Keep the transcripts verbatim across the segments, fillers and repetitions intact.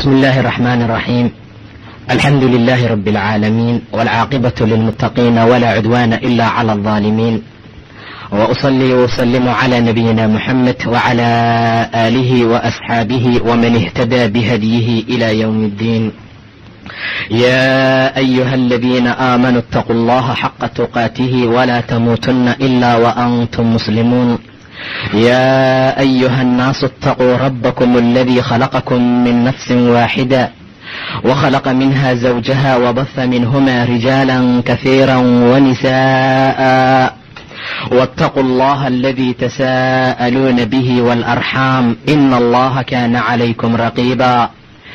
بسم الله الرحمن الرحيم. الحمد لله رب العالمين، والعاقبة للمتقين، ولا عدوان إلا على الظالمين، وأصلي وأسلم على نبينا محمد وعلى آله وأصحابه ومن اهتدى بهديه إلى يوم الدين. يا أيها الذين آمنوا اتقوا الله حق تقاته ولا تموتن إلا وأنتم مسلمون. يا أيها الناس اتقوا ربكم الذي خلقكم من نفس واحدة وخلق منها زوجها وبث منهما رجالا كثيرا ونساء، واتقوا الله الذي تساءلون به والأرحام إن الله كان عليكم رقيبا.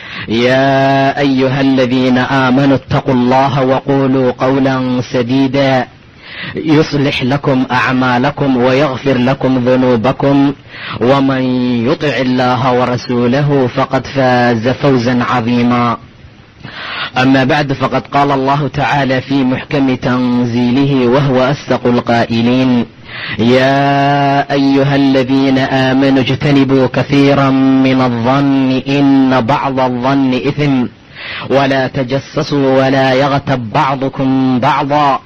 يا أيها الذين آمنوا اتقوا الله وقولوا قولا سديدا يصلح لكم أعمالكم ويغفر لكم ذنوبكم، ومن يطع الله ورسوله فقد فاز فوزا عظيما. أما بعد، فقد قال الله تعالى في محكم تنزيله وهو أصدق القائلين: يا أيها الذين آمنوا اجتنبوا كثيرا من الظن إن بعض الظن إثم، ولا تجسسوا ولا يغتب بعضكم بعضا،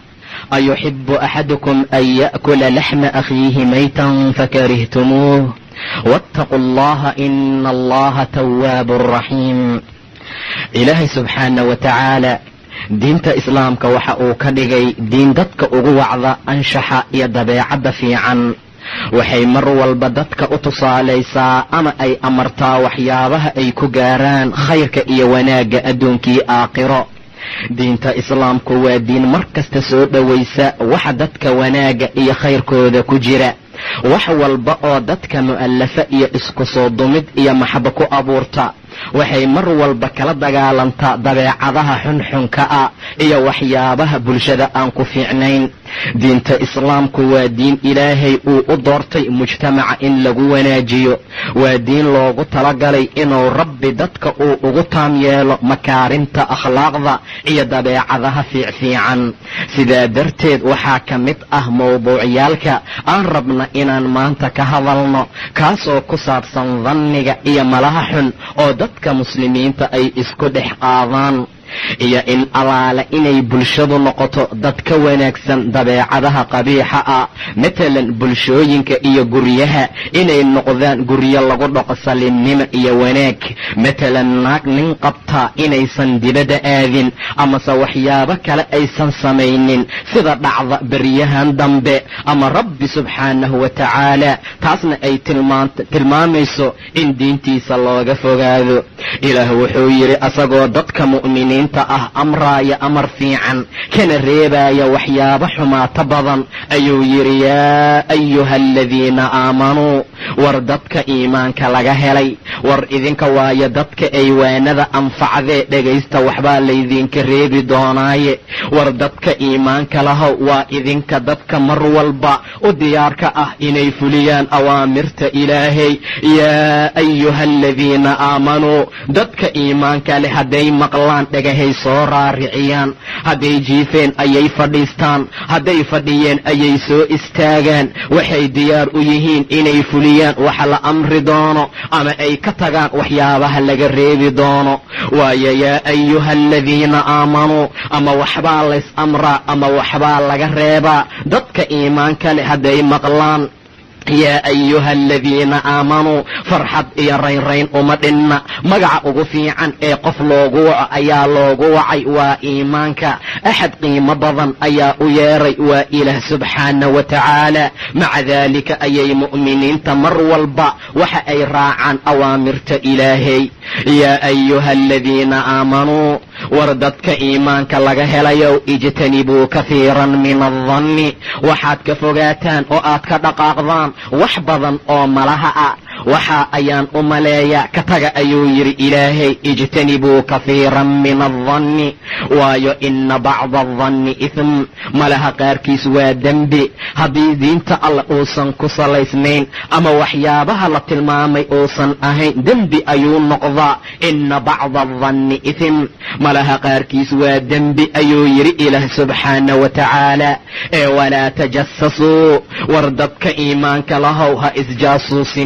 أيحب أحدكم أن يأكل لحم أخيه ميتا فكرهتموه، واتقوا الله إن الله تواب رحيم. ilaahay subxaana wa tacaala diinta islaamka waxa uu ka dhigay diin dadka ugu wacda anshaxa iyo dabeecadda fiican. waxay mar walba dadka u tusaalaysaa ama ay amartaa waxyaabaha ay ku gaaraan khayrka iyo wanaagga adduunkii aakhiro. diinta islaamku waa diin mar kasta soo dhowaysa waxa dadka wanaagga iyo khayrkooda ku jira. wax walba oo dadka mu'allafa iyo isku soo dumid iyo maxabo ku abuurta waxay mar walba kala dagaalantaa dabeecadaha xunxunka ah iyo waxyaabaha bulshada aan ku fiicnayn. diinta islaamku waa diin ilaahay uu u doortay mujtamaca in lagu wanaajiyo. waa diin loogu talagalay inuu rabbi dadka uu ugu taam yeelo makaarimta akhlaaqda iyo dabeecadaha fiicfiican. sidaa darteed waxaa ka mid ah mawduucyaalka aan rabna inaan maanta ka hadalno, kaasoo ku saabsan danniga iyo malaha xun oo dadka muslimiinta ay isku dhex qaadaan, iyo in allaale inay bulshadu noqoto dad ka wanaagsan dabeecadaha qabiixa ah. matalan bulshooyinka iyo guryaha inay noqdaan guryo lagu dhaqo salimnimo iyo wanaag. matalan naag nin qabtaa inaysan dibadda aadin amase waxyaabo kale aysan samaynin sida dhacda beryahan dambe, ama rabbi subxaanahu wa tacaala taasna ay tilmaamayso in diintiisa looga fogaado. ilaah wuxuu yidhi asagoo dadka mu'miniin ah amraaya amar fiican kana reebaaya waxyaabo xumaato badan ayuu yidhi: yaa ayuha aladiina aamanuu, war dadka iimaanka laga helay, war idinka waayo dadka ay waanada anfacdee dhegaysta, waxbaa laydinka reebi doonaaye. war dadka iimaanka lahow, waa idinka dadka mar walba u diyaarka ah inay fuliyaan awaamirta ilaahay. yaa ayuha aladiina aamanuu, dadka iimaanka leh hadday maqlaan hay soo raariciyaan, hadday jiifeen ayay fadhiistaan, hadday fadhiyeen ayay soo istaagaan. waxay diyaar u yihiin inay fuliyaan waxa la amri doono ama ay ka tagaan waxyaabaha laga reebi doono. waayo yaa ayuha aladiina aamanuu, ama waxbaa lays amraa ama waxbaa laga reebaa. dadka iimaanka leh hadday maqlaan yaa ayuha aladiina aamanuu, farxad iyo raynrayn uma dhinna. magaca ugu fiican ee qof loogu waco ayaa loogu wacay waa iimaanka. axad qiimo badan ayaa u yeeray waa ilaah subxaana wa tacaala. maca daalika ayay mu'miniinta mar walba waxa ay raacaan awaamirta ilaahay. yaa ayuha aladiina aamanuu, war dadka iimaanka laga helayow, ijtanibuu kahiiran min aldanni, waxaad ka fogaataan oo aad ka dhaqaaqdaan wax badan oo malaha ah. waxa ayaan u maleeyaa ka taga ayuu yidhi ilaahay: ijtanibuu kahiiran min aldanni, waayo ina bacda aldanni ithm, malaha qaarkiis waa dembi. haddii diinta alla uusan ku salaysnayn ama waxyaabaha la tilmaamay uusan ahayn, dembi ayuu noqdaa. ina bacda aldanni ithm, malaha qaarkiis waa dembi ayuu yidhi ilaah subxaana wa tacaala. ee walaa tajasasuu, war dadka iimaanka lahow ha isjaasuusinina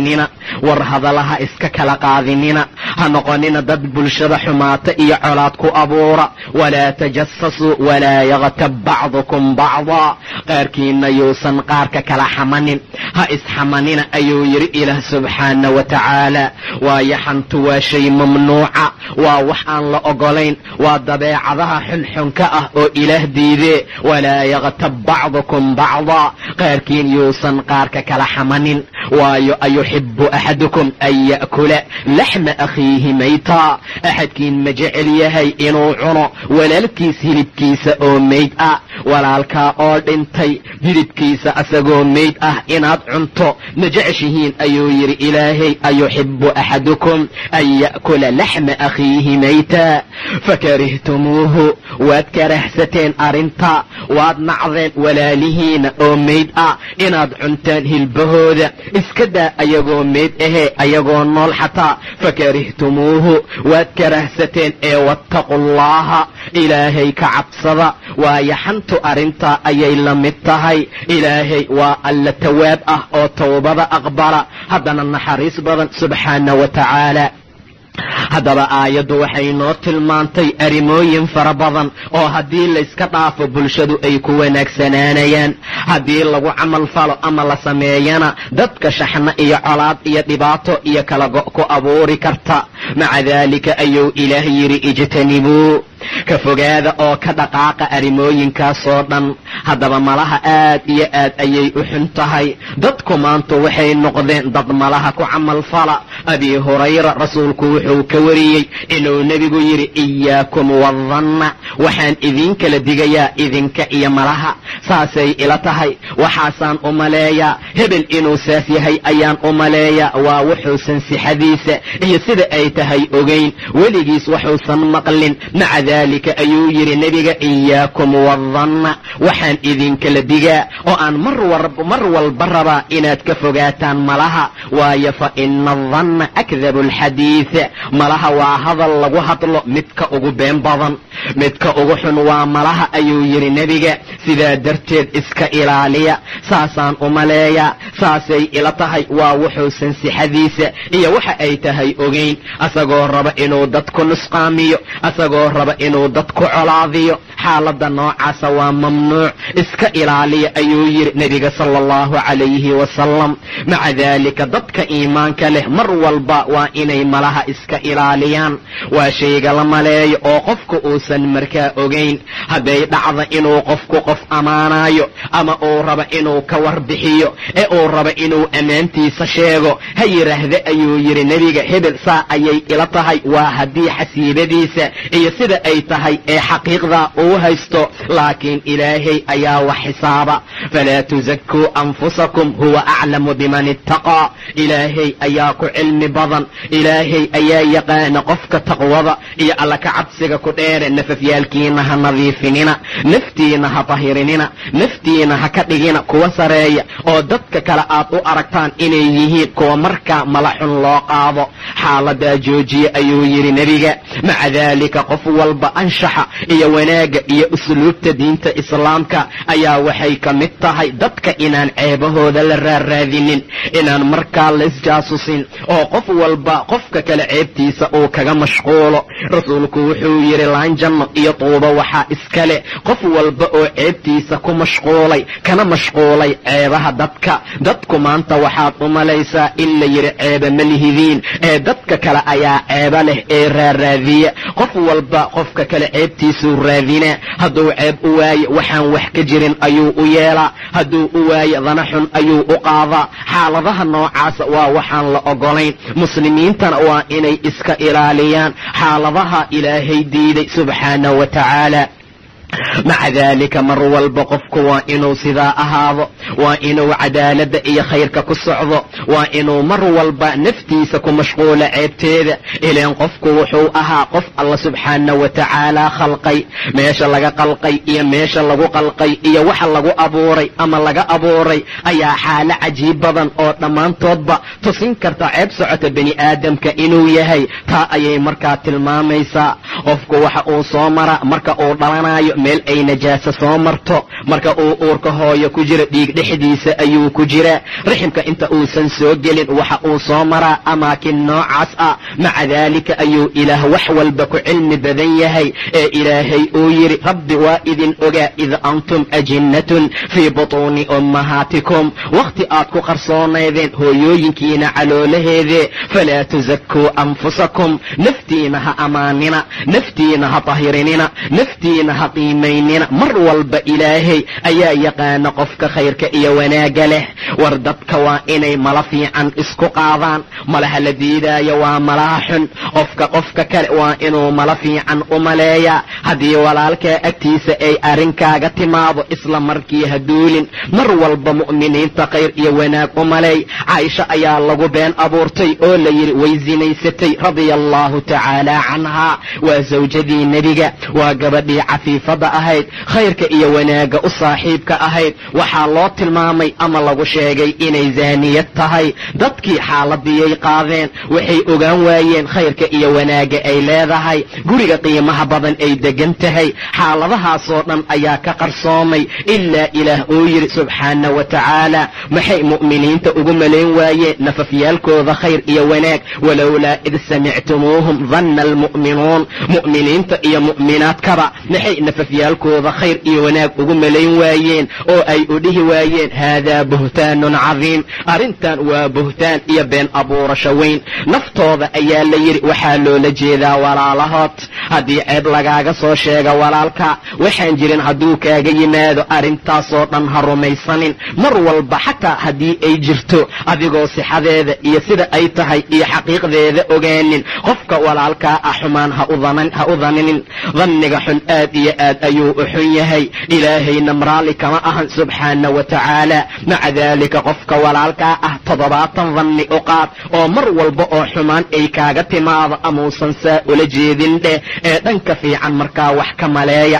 war hadalaha iska kala qaadinina ha noqonina dad bulshada xumaata iyo colaad ku abuura walaa tajasasuu walaa yaktab bacdukum bacdaa qaarkiina yuusan qaarka kala xamanin ha isxamanina ayuu yidhi ilaah subxaana wa tacaala waayo xantu waa shay mamnuuca waa wax aan la ogolayn waa dabeecadaha xunxunka ah oo ilaah diidee walaa yaktab bacdukum bacdaa qaarkiin yuusan qaarka kala xamanin waayo ayuxibu axadukum an ya'kula laxma akhiihi maytaa axadkiin ma jecel yahay inuu cuno walaalkiis hilibkiisa oo mayd ah walaalkaa oo dhintay hilibkiisa asagoo mayd ah inaad cunto ma jeceshihiin ayuu yidhi ilaahay ayuxibu axadukum an ya'kula laxma akhiihi maytaa fakarihtumuuhu waad karahsateen arrinta waad nacdeen walaalihiina oo mayd ah inaad cuntaan hilbahooda iska daa ayagoo mayd ahee ayagoo nool xataa fakarihtumuuhu waad karahsateen ee wattaqu llaha ilaahay ka cabsada waayo xantu arrintaa ayay la mid tahay ilaahay waa alla tawaab ah oo towbada aqbala haddana naxariis badan subxaana wa tacaala haddaba aayaddu waxay noo tilmaantay arrimooyin fara badan oo haddii layska dhaafo bulshadu ay ku wanaagsanaanayaan haddii lagu camal falo ama la sameeyana dadka shaxna iyo colaad iyo dhibaato iyo kala go' ku abuuri karta maca daalika ayuu ilaah yidhi ijtanibuu ka fogaada oo ka dhaqaaqa arrimooyinkaasoo dhan haddaba malaha aad iyo aad ayay u xun tahay dadku maanta waxay noqdeen dad malaha ku camal fala abi hurayra rasuulku wuxuu ka wariyey inuu nebigu yidhi iyaakum wadanna waxaan idinkala digayaa idinka iyo malaha saasay ila tahay waxaasaan u maleeyaa hebel inuu saas yahay ayaan u maleeyaa waa wuxuusan sixadiisa iyo sida ay tahay ogayn weligiis waxuusan maqlin maca dalika ayuu yidhi nebiga iyaakum wadanna waxaan idinkala digaa oo aan mar mar walba rabaa inaad ka fogaataan malaha waayo fa ina adanna akdabu alxadiid malaha waa hadal lagu hadlo midka ugu been badan midka ugu xun waa malaha ayuu yidhi nebiga sidaa darteed iska ilaaliya saasaan u maleeyaa saasay ila tahay waa wuxuusan sixadiisa iyo waxa ay tahay ogayn asagoo raba inuu dadku nusqaamiyo asagoo raba inuu dadku colaadiyo xaaladda noocaasa waa mamnuuc iska ilaaliya ayuu yidhi nebiga sala allahu calayhi wasalam maca daalika dadka iimaanka leh mar walba waa inay malaha iska ilaaliyaan waa shayga la maleeyo oo qofku uusan markaa ogayn hadday dhacda inuu qofku qof ammaanayo ama uu raba inuu ka warbixiyo ee uu raba inuu ammaantiisa sheego ha yidhaahda ayuu yidhi nebiga hebel saa ayay ila tahay waa haddii xasiibadiisa iyo sida ay tahay ee xaqiiqda uu haysto laakiin ilaahay ayaa wax xisaaba falaa tusakuu anfusakum huwa aclamu biman ittaqaa ilaahay ayaa ku cilmi badan ilaahay ayaa yaqaana qofka taqwada iyo alla ka cabsiga ku dheere nafafyaalkiina ha nadiifinina naftiina ha tahirinina naftiina ha ka dhigina kuwa sareeya oo dadka kale aad u aragtaan inay yihiin kuwa markaa malaxun loo qaado xaaladaa joojiye ayuu yidhi nebiga maca daalika qof walba anshaxa iyo wanaagga iyo usluubta diinta islaamka ayaa waxay ka mid tahay dadka inaan ceebahooda la raarraadinin inaan markaa la isjaasusin oo qof walba qofka kale ceebtiisa uu kaga mashquulo rasuulku wuxuu yidhi laan janno iyo tuuba waxaa iskale qof walba oo ceebtiisa ku mashquulay kana mashquulay ceebaha dadka dadku maanta waxaad u malaysaa in la yidhi ceeba ma lihidiin ee dadka kale ayaa ceeba leh ee raarraadiya qof walba qofka kale ceebtiisuu raadinaa hadduu ceeb u waaye waxaan wax ka jirin ayuu u yeelaa hadduu u waaye dana xun ayuu u qaadaa xaaladaha noocaasa waa waxaan la ogolayn muslimiintana waa inay iska ilaaliyaan xaaladaha ilaahay diiday subxaanahu wa tacaala maca daalika mar walba qofku waa inuu sidaa ahaado waa inuu cadaaladda iyo khayrka ku socdo waa inuu mar walba naftiisa ku mashquulo ceebteeda ileen qofku wuxuu ahaa qof alla subxaanahu wa tacaala khalqay meesha laga qalqay iyo meesha lagu qalqay iyo waxa lagu abuuray ama laga abuuray ayaa xaalo cajiib badan oo dhammaantoodba tusin karta ceeb socota bani aadamka inuu yahay taa ayay markaa tilmaamaysaa qofku waxa uu soo mara marka uu dhalanayo meel ay najaasa soo marto marka uu uurka hooyo ku jira dhiig dhexdiisa ayuu ku jiraa riximka inta uusan soo gelin waxa uu soo maraa amaakin noocaas ah maca daalika ayuu ilaah wax walba ku cilmi badan yahay ee ilaahay uu yidhi rabbi waa idin ogaa id antum ajinnatun fii butuuni ummahaatikum wakhti aad ku qarsoonaydeen hooyooyinkiina caloolaheede falaa tusakuu anfusakum naftiina ha amaanina naftiina ha tahirinina naftiina ha qiimaynina mar walba ilaahay ayaa yaqaana qofka khayrka iyo wanaagga leh war dadka waa inay mala fiican isku qaadaan malaha la diidaayo waa malaha xun qofka qofka kale waa inuu mala fiican u maleeyaa haddii walaalkaa agtiisa ay arrinkaaga timaado isla markii ha duulin mar walba mu'miniinta khayr iyo wanaag u maleey caaisha ayaa lagu been abuurtay oo la yidhi way sinaysatay radia allahu tacaala canhaa waa sawjadii nebiga waa gabadhii cafiifada ahayd khayrka iyo wanaagga u saaxiibka ahayd waxaa loo tilmaamay ama lagu sheegay inay zaaniyad tahay dadkii xaaladiyay qaadeen waxay ogaan waayeen khayrka iyo wanaagga ay leedahay guriga qiimaha badan ay degan tahay xaaladahaasoo dhan ayaa ka qarsoomay ilaa ilaah uu yidhi subxaana wa tacaala maxay mu'miniinta ugu malayn waayeen nafafyaalkooda khayr iyo wanaag walowlaa id samictumuuhum danna almu'minuun mu'miniinta iyo mu'minaadkaba maxay nafafyaalkooda khayr iyo wanaag ugu malayn waayeen oo ay u dhihi waayeen haadaa buhtaanun cadiim arrintan waa buhtaan iyo been abuurasho weyn naftooda ayaa la yidhi waxaa loola jeedaa walaalahood haddii ceeb lagaaga soo sheega walaalka waxaan jirin hadduu kaaga yimaado arrintaasoo dhan ha rumaysanin mar walba xataa haddii ay jirto adigoo sixadeeda iyo sida ay tahay iyo xaqiiqdeeda ogaanin qofka walaalkaa ah xumaan ha u daninin danniga xun aad iyo aad ayuu u xun yahay ilaahayna maraali kama ahan subxaana wa tacaala maca daalika qofka walaalkaa ah toddobaatan danni u qaad oo mar walba oo xumaan ay kaaga timaado amuusan saa ula jeedin dheh ee dhanka fiican markaa wax ka maleeya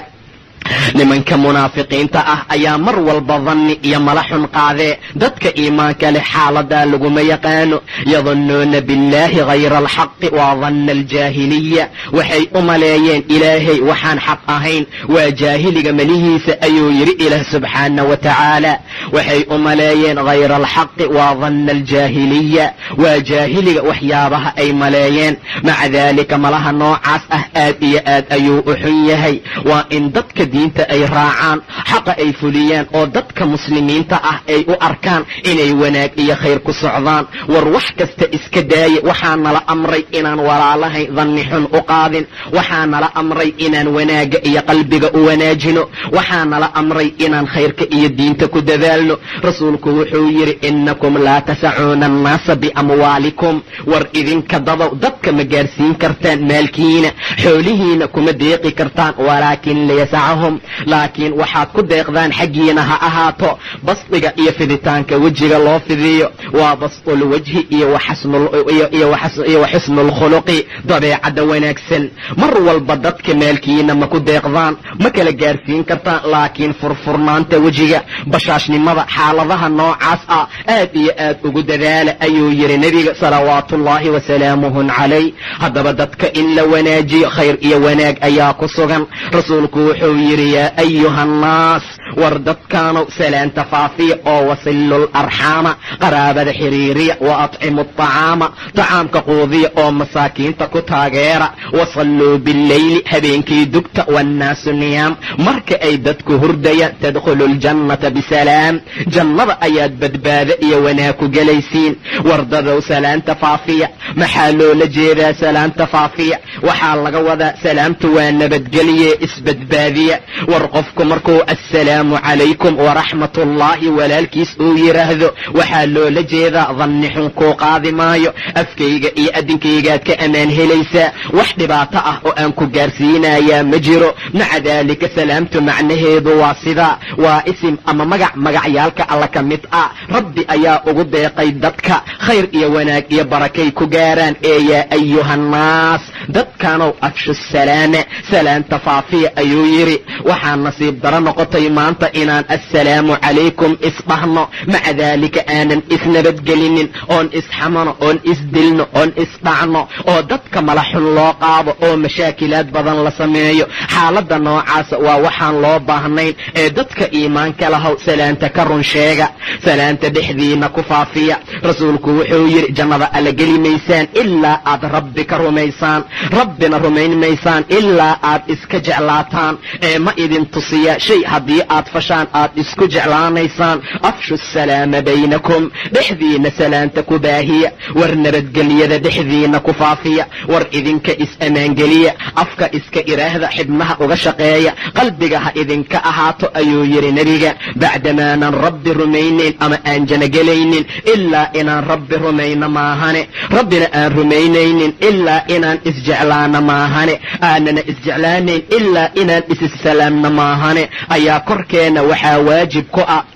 nimanka munaafiqiinta ah ayaa mar walba danni iyo mala xun qaadee dadka iimaanka leh xaaladaa laguma yaqaano yadunnuuna billaahi hayra alxaqi waa danna aljaahiliya waxay u maleeyeen ilaahay waxaan xaq ahayn waa jaahiliga malihiisa ayuu yidhi ilaah subxaana wa tacaala waxay u maleeyeen hayra alxaqi waa danna aljaahiliya waa jaahiliga waxyaabaha ay maleeyeen maca daalika malaha noocaas ah aad iyo aad ayuu u xun yahay waa in dadka diinta ay raacaan xaqa ay fuliyaan oo dadka muslimiinta ah ay u arkaan inay wanaag iyo khayr ku socdaan war wax kasta iska daaye waxaa nala amray inaan walaalahay danni xun u qaadin waxaa nala amray inaan wanaagga iyo qalbiga u wanaajino waxaa nala amray inaan khayrka iyo diinta ku dadaalno rasuulku wuxuu yidhi innakum laa tasacuuna annaasa biamwaalikum war idinka dadow dadka ma gaarsiin kartaan maalkiina xoolihiina kuma deeqi kartaan walaakin liyasacahu laakiin waxaad ku deeqdaan xaggiina ha ahaato basdiga iyo fiditaanka wejiga loo fidiyo waa basdul wajhi iyo waxusnulkhuluqi dabeecadda wanaagsan mar walba dadka maalkiina ma ku deeqdaan ma kala gaarsiin kartaan laakiin furfurnaanta wejiga bashaashnimada xaaladaha noocaas ah aad iyo aad ugu dadaala ayuu yidhi nebiga salawaatullaahi wasalaamuhu calayh haddaba dadka in la wanaajiyo khayr iyo wanaag ayaa ku sugan rasuulku wuxuu yidhi yaa ayuha annaas war dadkaanow salaanta faafiya oo wasillu larxaama qaraabada xiriiriya wa atcimu aطacaama tacaamka quudiya oo masaakiinta ku taageera wasalluu billeyli habeenkii dugta waannaasu niyaam marka ay dadku hurdayaan tadkhulu ljannata bisalaam jannada ayaad badbaado iyo wanaag ku gelaysiin wardadow salaanta faafiya maxaa loola jeedaa salaanta faafiya waxaa laga wadaa salaamtu waa nabadgelye isbadbaadiya war qofku markuu assalaamu calaykum waraxmat ullaahi walaalkiis uu yidhaahdo waxaa loola jeedaa danni xun kuu qaadi maayo afkayga iyo adinkaygaad ka ammaan helaysaa wax dhibaato ah oo aan ku gaarsiinayaa ma jiro maca daalika salaamtu macnaheedu waa sidaa waa isim ama magac magacyaalka alla ka mid ah rabbi ayaa ugu deeqay dadka khayr iyo wanaag iyo barakay ku gaaraan ee yaa ayuhannaas dadkaanow afshu salaama salaanta faafiya ayuu yidhi waxaa nasiib daro noqotay maanta inaan assalaamu calaykum isdhahno, maca daalika aanan isnabadgelinin, oon isxamano, oon isdilno, oon isdhacno, oo dadka malaxun loo qaado, oo mashaakilaad badan la sameeyo. xaaladda noocaasa waa waxaan loo baahnayn. ee dadka iimaanka lahow salaanta ka run sheega, salaanta dhexdiina ku faafiya. rasuulku wuxuu yidhi jannada alla geli maysaan ilaa aad rabbi ka rumaysaan, rabbina rumayn maysaan ilaa aad iska jeclaataan. ee ma idin tusiya shay haddii aad fashaan aad isku jeclaanaysaan? afshu salaama baynakum, dhexdiina salaanta ku baahiya. war nabadgelyada dhexdiina ku faafiya. war idinka is-ammaangeliya, afka iska iraahda, xibnaha uga shaqeeya, qalbiga ha idinka ahaato ayuu yidhi nebiga. bacdamaanan rabbi rumaynayn ama aan janagelaynin ilaa inaan rabbi rumayno maahane, rabbina aan rumaynaynin ilaa inaan isjeclaana maahane, aanana isjeclaanayn ilaa inaan issalaamna maahane, ayaa korkeena waxaa waajib ku ah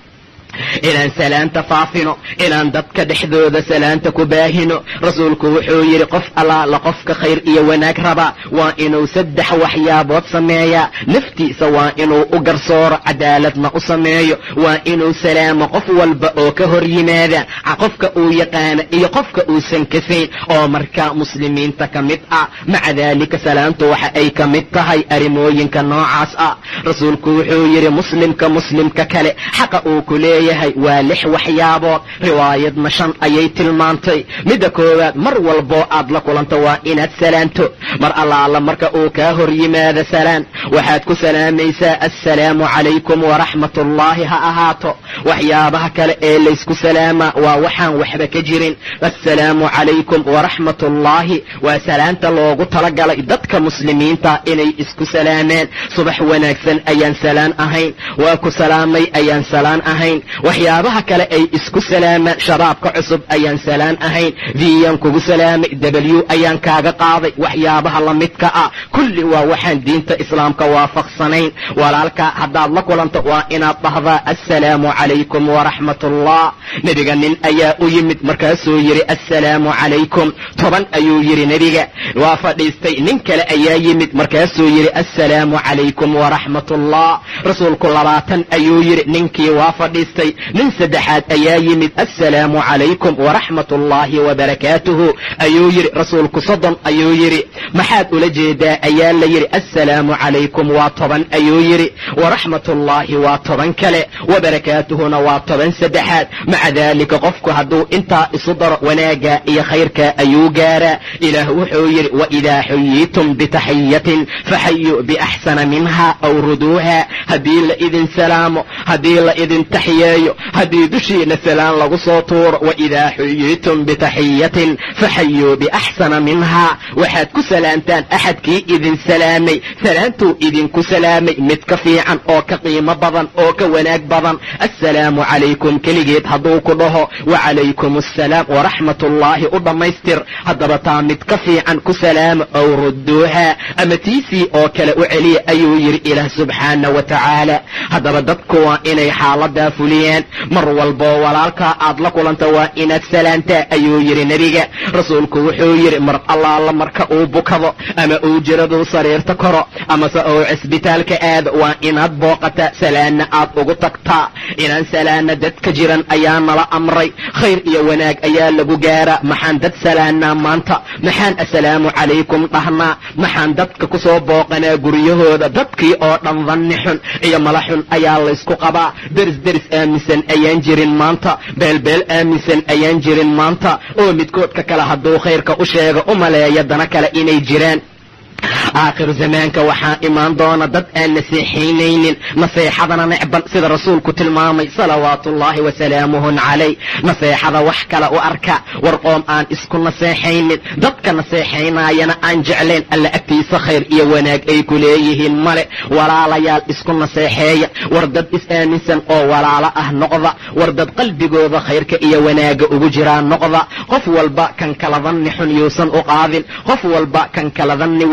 inaan salaanta faafino, inaan dadka dhexdooda salaanta ku baahino. rasuulku wuxuu yidhi qof allaala qofka khayr iyo wanaag raba waa inuu saddex waxyaabood sameeyaa. naftiisa waa inuu u garsooro, cadaaladna u sameeyo, waa inuu salaamo qof walba oo ka hor yimaada, qofka uu yaqaana iyo qofka uusan kasayn oo markaa muslimiinta ka mid ah. maca daalika salaantu waxa ay ka mid tahay arrimooyinka noocaas ah. rasuulku wuxuu yidhi muslimka muslimka kale xaqa uu ku leeyahay waa lix waxyaabood, riwaayadna shan ayay tilmaantay. midda koowaad, mar walboo aad la kulanto waa inaad salaanto. mar allaala marka uu kaa hor yimaado salaan, waxaad ku salaamaysaa assalaamu calaykum waraxmatullaahi ha ahaato. waxyaabaha kale ee laysku salaamaa waa waxaan waxba ka jirin. assalaamu calaykum waraxmatullaahi waa salaanta loogu talagalay dadka muslimiinta inay isku salaamaan. subax wanaagsan ayaan salaan ahayn, waa ku salaamay ayaan salaan ahayn. waxyaabaha kale ay isku salaamaan, shabaabka cusub ayaan salaan ahayn, viyaan kugu salaamay, w ayaan kaaga qaaday. waxyaabaha la midka ah kulli waa waxaan diinta islaamka waafaqsanayn. walaalka haddaad la kulanto waa inaad dhahdaa assalaamu calaykum waraxmatullah. nebiga nin ayaa u yimid markaasuu yidhi assalaamu calaykum. toban ayuu yidhi nebiga, waa fadhiistay. nin kale ayaa yimid markaasuu yidhi assalaamu calaykum waraxmatullah. rasuulku labaatan ayuu yidhi, ninkii waa fadhiistay. nin saddexaad ayaa yimid assalaamu calaykum waraxmatullaahi wabarakaatuhu ayuu yidhi. rasuulku soddon ayuu yidhi. maxaad ula jeedaa ayaa la yidhi. assalaamu calaykum waa toban ayuu yidhi, waraxmatullaahi waa toban kale, wabarakaatuhuna waa toban saddexaad. maca daalika qofku hadduu intaa isu daro wanaagga iyo khayrka ayuu gaaraa. ilaah wuxuu yidhi waidaa xuyiitum bitaxiyatin faxayuu biaxsana minha aw ruduuha. haddii la idin salaamo, haddii la idin taxiyeeyo, haddii dushiina salaan lagu soo tuuro, waidaa xuyiitum bitaxiyatin faxayuu biaxsana minha, waxaad ku salaantaan axadkii idin salaamay salaantuu idinku salaamay mid ka fiican oo ka qiimo badan oo ka wanaag badan. assalaamu calaykum keligeed hadduu ku dhaho wacalaykum assalaam waraxmatullaahi u dhammaystir. haddaba taa mid ka fiican ku salaama ow rudduuha, ama tiisii oo kale u celiya ayuu yidhi ilaah subxaana wa tacaala. haddaba dadku waa inay xaaladaa fuliyaan. mar walboo walaalkaa aad la kulanta waa inaad salaantaa ayuu yidhi nebiga. rasuulku wuxuu yidhi mar allaala marka uu bukado ama uu jiraduu sariirta koro amase uu cisbitaalka aado waa inaad booqataa, salaanna aad ugu tagtaa. inaan salaana dadka jiran ayaa nala amray, khayr iyo wanaag ayaa lagu gaaraa. maxaan dad salaanaa maanta? maxaan assalaamu calaykum dhahnaa? maxaan dadka ku soo booqanaa guryahooda? dadkii oo dhan danni xun iyo mala xun ayaa laysku qabaa. deris deris aaminsan ayaan jirin maanta, beelbeel aaminsan ayaan jirin maanta, oo midkoodka kale hadduu khayrka u sheego u maleeya dana kale inay jiraan. aakhiru zamaanka waxaa imaan doona dad aan naseexaynaynin, naseexadana necban sida rasuulku tilmaamay salawaatullaahi wasalaamuhu calayh. naseexada wax kale u arka, war qoom aan isku naseexaynin, dadka naseexaynaayana aan jeclayn, alla agtiisa khayr iyo wanaag ay ku leeyihiin male. walaalayaal isku naseexeeya, war dad is-aaminsan oo walaalo ah noqda, war dad qalbigooda khayrka iyo wanaaga ugu jiraa noqda. qof walba kan kala danni xun yuusan u qaadin, qof walba kan kala danni wanaagsan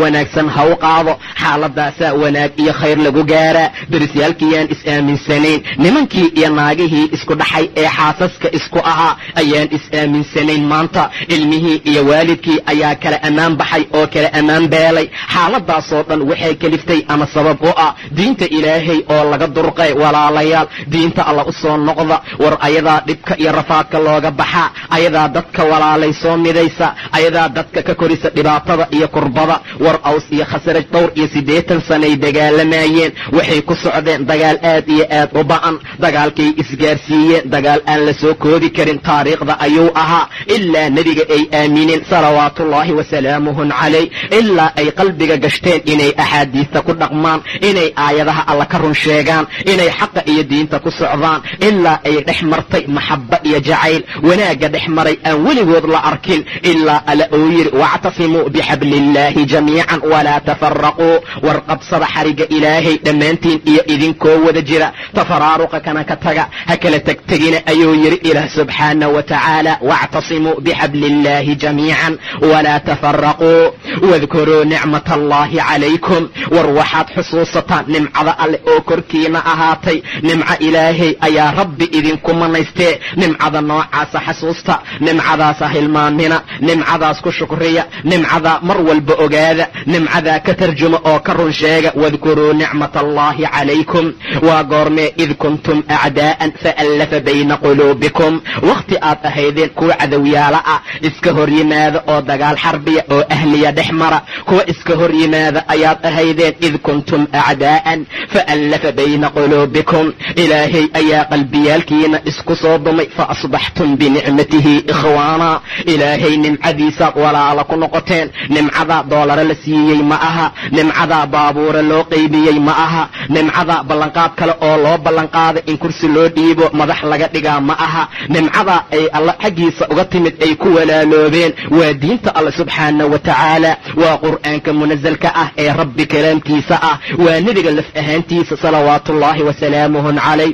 ballan ha u qaado. xaaladaasaa wanaag iyo khayr lagu gaaraa. derisyaalkiyaan is-aaminsanayn, nimankii iyo naagihii isku dhaxay ee xaasaska isku ahaa ayaan is-aaminsanayn. maanta ilmihii iyo waalidkii ayaa kala ammaan baxay oo kala ammaan beelay. xaaladaasoo dhan waxay keliftay ama sabab u ah diinta ilaahay oo laga durqay. walaalayaal, diinta alla u soo noqda. war ayadaa dhibka iyo rafaadka looga baxaa, ayadaa dadka walaalay soo midaysa, ayadaa dadka ka korisa dhibaatada iyo kurbada. war aws iyo khasraj dhowr iyo siddeetan sanay dagaalamayeen, waxay ku socdeen dagaal aad iyo aad u ba'an. dagaalkay isgaarsiiyeen dagaal aan la soo koodi karin taariikhda ayuu ahaa, ilaa nebiga ay aamineen salawaatullaahi wasalaamuhun calayh, ilaa ay qalbiga gashteen inay axaadiista ku dhaqmaan, inay aayadaha alla ka run sheegaan, inay xaqa iyo diinta ku socdaan, ilaa ay dhex martay maxabba iyo jacayl. wanaagga dhex maray aan weligood la arkin, ilaa alla uu yidhi wactasimuu bixabliillaahi jamiican walaa tafaraquu. war qabsada xariga ilaahay dhammaantiin iyo idinkoo wada jira, tafaraaruqa kana ka taga, ha kala tegtegina ayuu yidhi ilaah subxaanahu wa tacaala. wactasimuu bixabliillaahi jamiican walaa tafaraquu wadkuruu nicmat allaahi calaykum. war waxaad xusuusataan nimcada alle oo korkiina ahaatay. nimco ilaahay ayaa rabbi idinku manaystee, nimcada noocaasa xasuusta, nimcadaasa hilmaamina, nimcadaas ku shukriya, nimcadaa mar walba ogaada, nimcadaa ka tarjuma oo ka run sheega. wadkuruu nicmat allaahi calaykum. waa goormee id kuntum acdaa'an faallafa bayna quluubikum. wakhti aad ahaydeen kuwa cadowyaala ah, iska hor yimaada oo dagaal xarbiya oo ahliya dhex mara. kuwa iska hor yimaada ayaad ahaydeen. id kuntum acdaa'an faallafa bayna quluubikum. ilaahay ayaa qalbiyaalkiina isku soo dumay. fa asbaxtum binicmatihi ikhwaana. ilaahay nimcadiisaad walaala ku noqoteen. nimcadaa doolare la siiyey ma aha, nimcadaa baabuure loo qaybiyey ma aha, nimcadaa ballanqaad kale oo loo ballanqaaday in kursi loo dhiibo madax laga dhigaa ma aha. nimcadaa ay alla xaggiisa uga timid ay ku walaaloobeen waa diinta alla subxaanahu wa tacaala. waa qur'aanka munasalka ah ee rabbi kalaamkiisa ah, waa nebiga laf ahaantiisa salawaatullaahi wasalaamuhun calayh.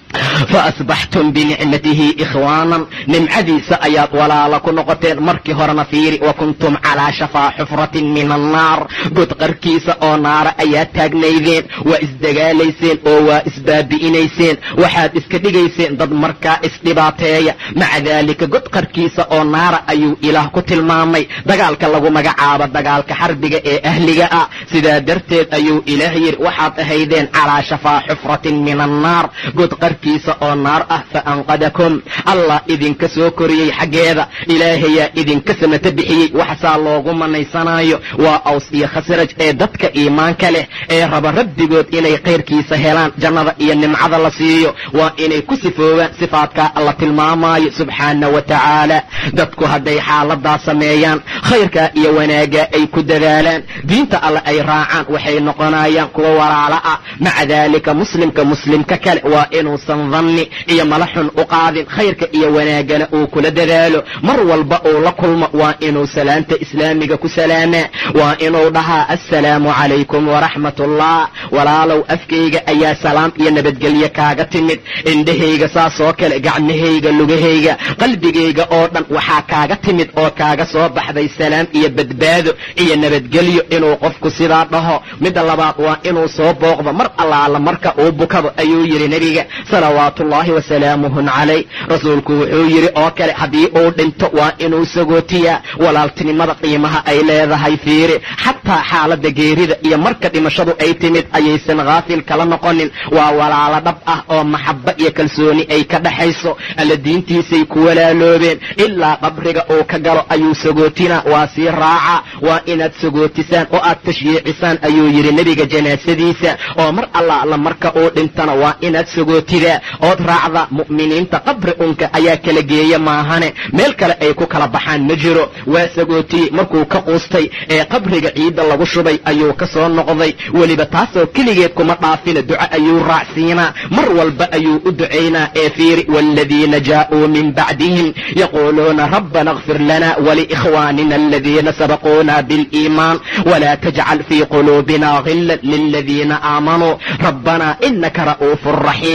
faasbaxtum binicmatihi ikhwaanan. nimcadiisa ayaad walaala ku noqoteen. markii horena fiiri, wa kuntum calaa shafaa xufratin min annaar. god qarkiisa oo naara ayaad taagnaydeen. waa isdagaalayseen oo waa isbaabi'inayseen. waxaad iska dhigayseen dad markaa isdhibaateeya. maca daalika god qarkiisa oo naara ayuu ilaah ku tilmaamay dagaalka lagu magacaabo dagaalka xarbiga ee ahliga ah. sidaa darteed ayuu ilaah yidhi waxaad ahaydeen calaa shafaa xufratin min annaar. god kiisa oo naar ah. fa anqadakum. allah idinka soo koriyey xaggeeda. ilaahayaa idinka samata bixiyey. waxsaa loogu manaysanaayo waa aws iyo khasraj ee dadka iimaanka leh ee raba rabbigood inay khayrkiisa helaan, jannada iyo nimcada la siiyo. waa inay ku sifoobaan sifaadkaa alla tilmaamaayo subxaanahu wa tacaala. dadku hadday xaaladaa sameeyaan, khayrkaa iyo wanaaggaa ay ku dadaalaan, diinta alle ay raacaan, waxay noqonayaan kuwa walaala ah. maca daalika muslimka muslimka kale waa inuu danni iyo mala xun u qaadin, khayrka iyo wanaagana uu kula dadaalo. mar walba uu la kulmo waa inuu salaanta islaamiga ku salaamaa. waa inuu dhahaa assalaamu calaykum waraxmatullah. walaalow afkayga ayaa salaam iyo nabadgelyo kaaga timid. indhahayga saasoo kale, gacmahayga, lugahayga, qalbigayga oo dhan waxaa kaaga timid oo kaaga soo baxday salaam iyo badbaado iyo nabadgelyo. inuu qofku sidaa dhaho. midda labaad waa inuu soo booqdo mar allaala marka uu bukado ayuu yidhi nebiga salawaatullaahi wasalaamuhun calayh. rasuulku wuxuu yidhi oo kale, haddii uu dhinto waa inuu sagootiyaa. walaaltinimada qiimaha ay leedahay fiiri. xataa xaaladda geerida iyo marka dhimashadu ay timid ayaysan haafil kala noqonin. waa walaalo dhab ah oo maxabba iyo kalsooni ay ka dhaxayso. alla diintiisay ku walaaloobeen. ilaa qabriga uu ka galo ayuu sagootinaa. waa sii raaca. waa inaad sagootisaan oo aad tashyiicisaan ayuu yidhi nebiga janaasadiisa. oo mar allaala marka uu dhintana waa inaad sagootida ood raacda. mu'miniinta qabri unka ayaa kala geeya maahane, meel kale ay ku kala baxaan ma jiro. waa sagootiyey markuu ka quustay ee qabriga ciidda lagu shubay ayuu ka soo noqday. weliba taasoo keligeed kuma dhaafina, duco ayuu raacsiinaa. mar walba ayuu u ducaynaa. ee fiiri, waaladiina jaa'uu min bacdihim yaquuluuna rabbana اغfir lana waliikhwaanina aladiina sabaquuna biliimaan walaa tajcal fii quluubina ghilan liladiina aamanuu rabbana inaka ra'uufu raxiim.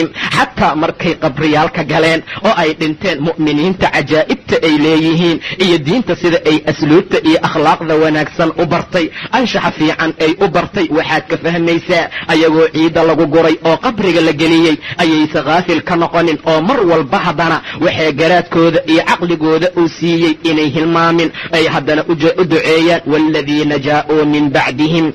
xataa markay qabriyaalka galeen oo ay dhinteen mu'miniinta cajaa'ibta ay leeyihiin iyo diinta sida ay asluubta iyo akhlaaqda wanaagsan u bartay, anshaxa fiican ay u bartay, waxaad ka fahmaysaa ayagoo ciidda lagu guray oo qabriga la geliyey ayayse kaafil ka noqonin oo mar walba haddana waxay garaadkooda iyo caqligooda uu siiyey inay hilmaamin ay haddana u duceeyaan waaladiina jaa'uu min bacdihim.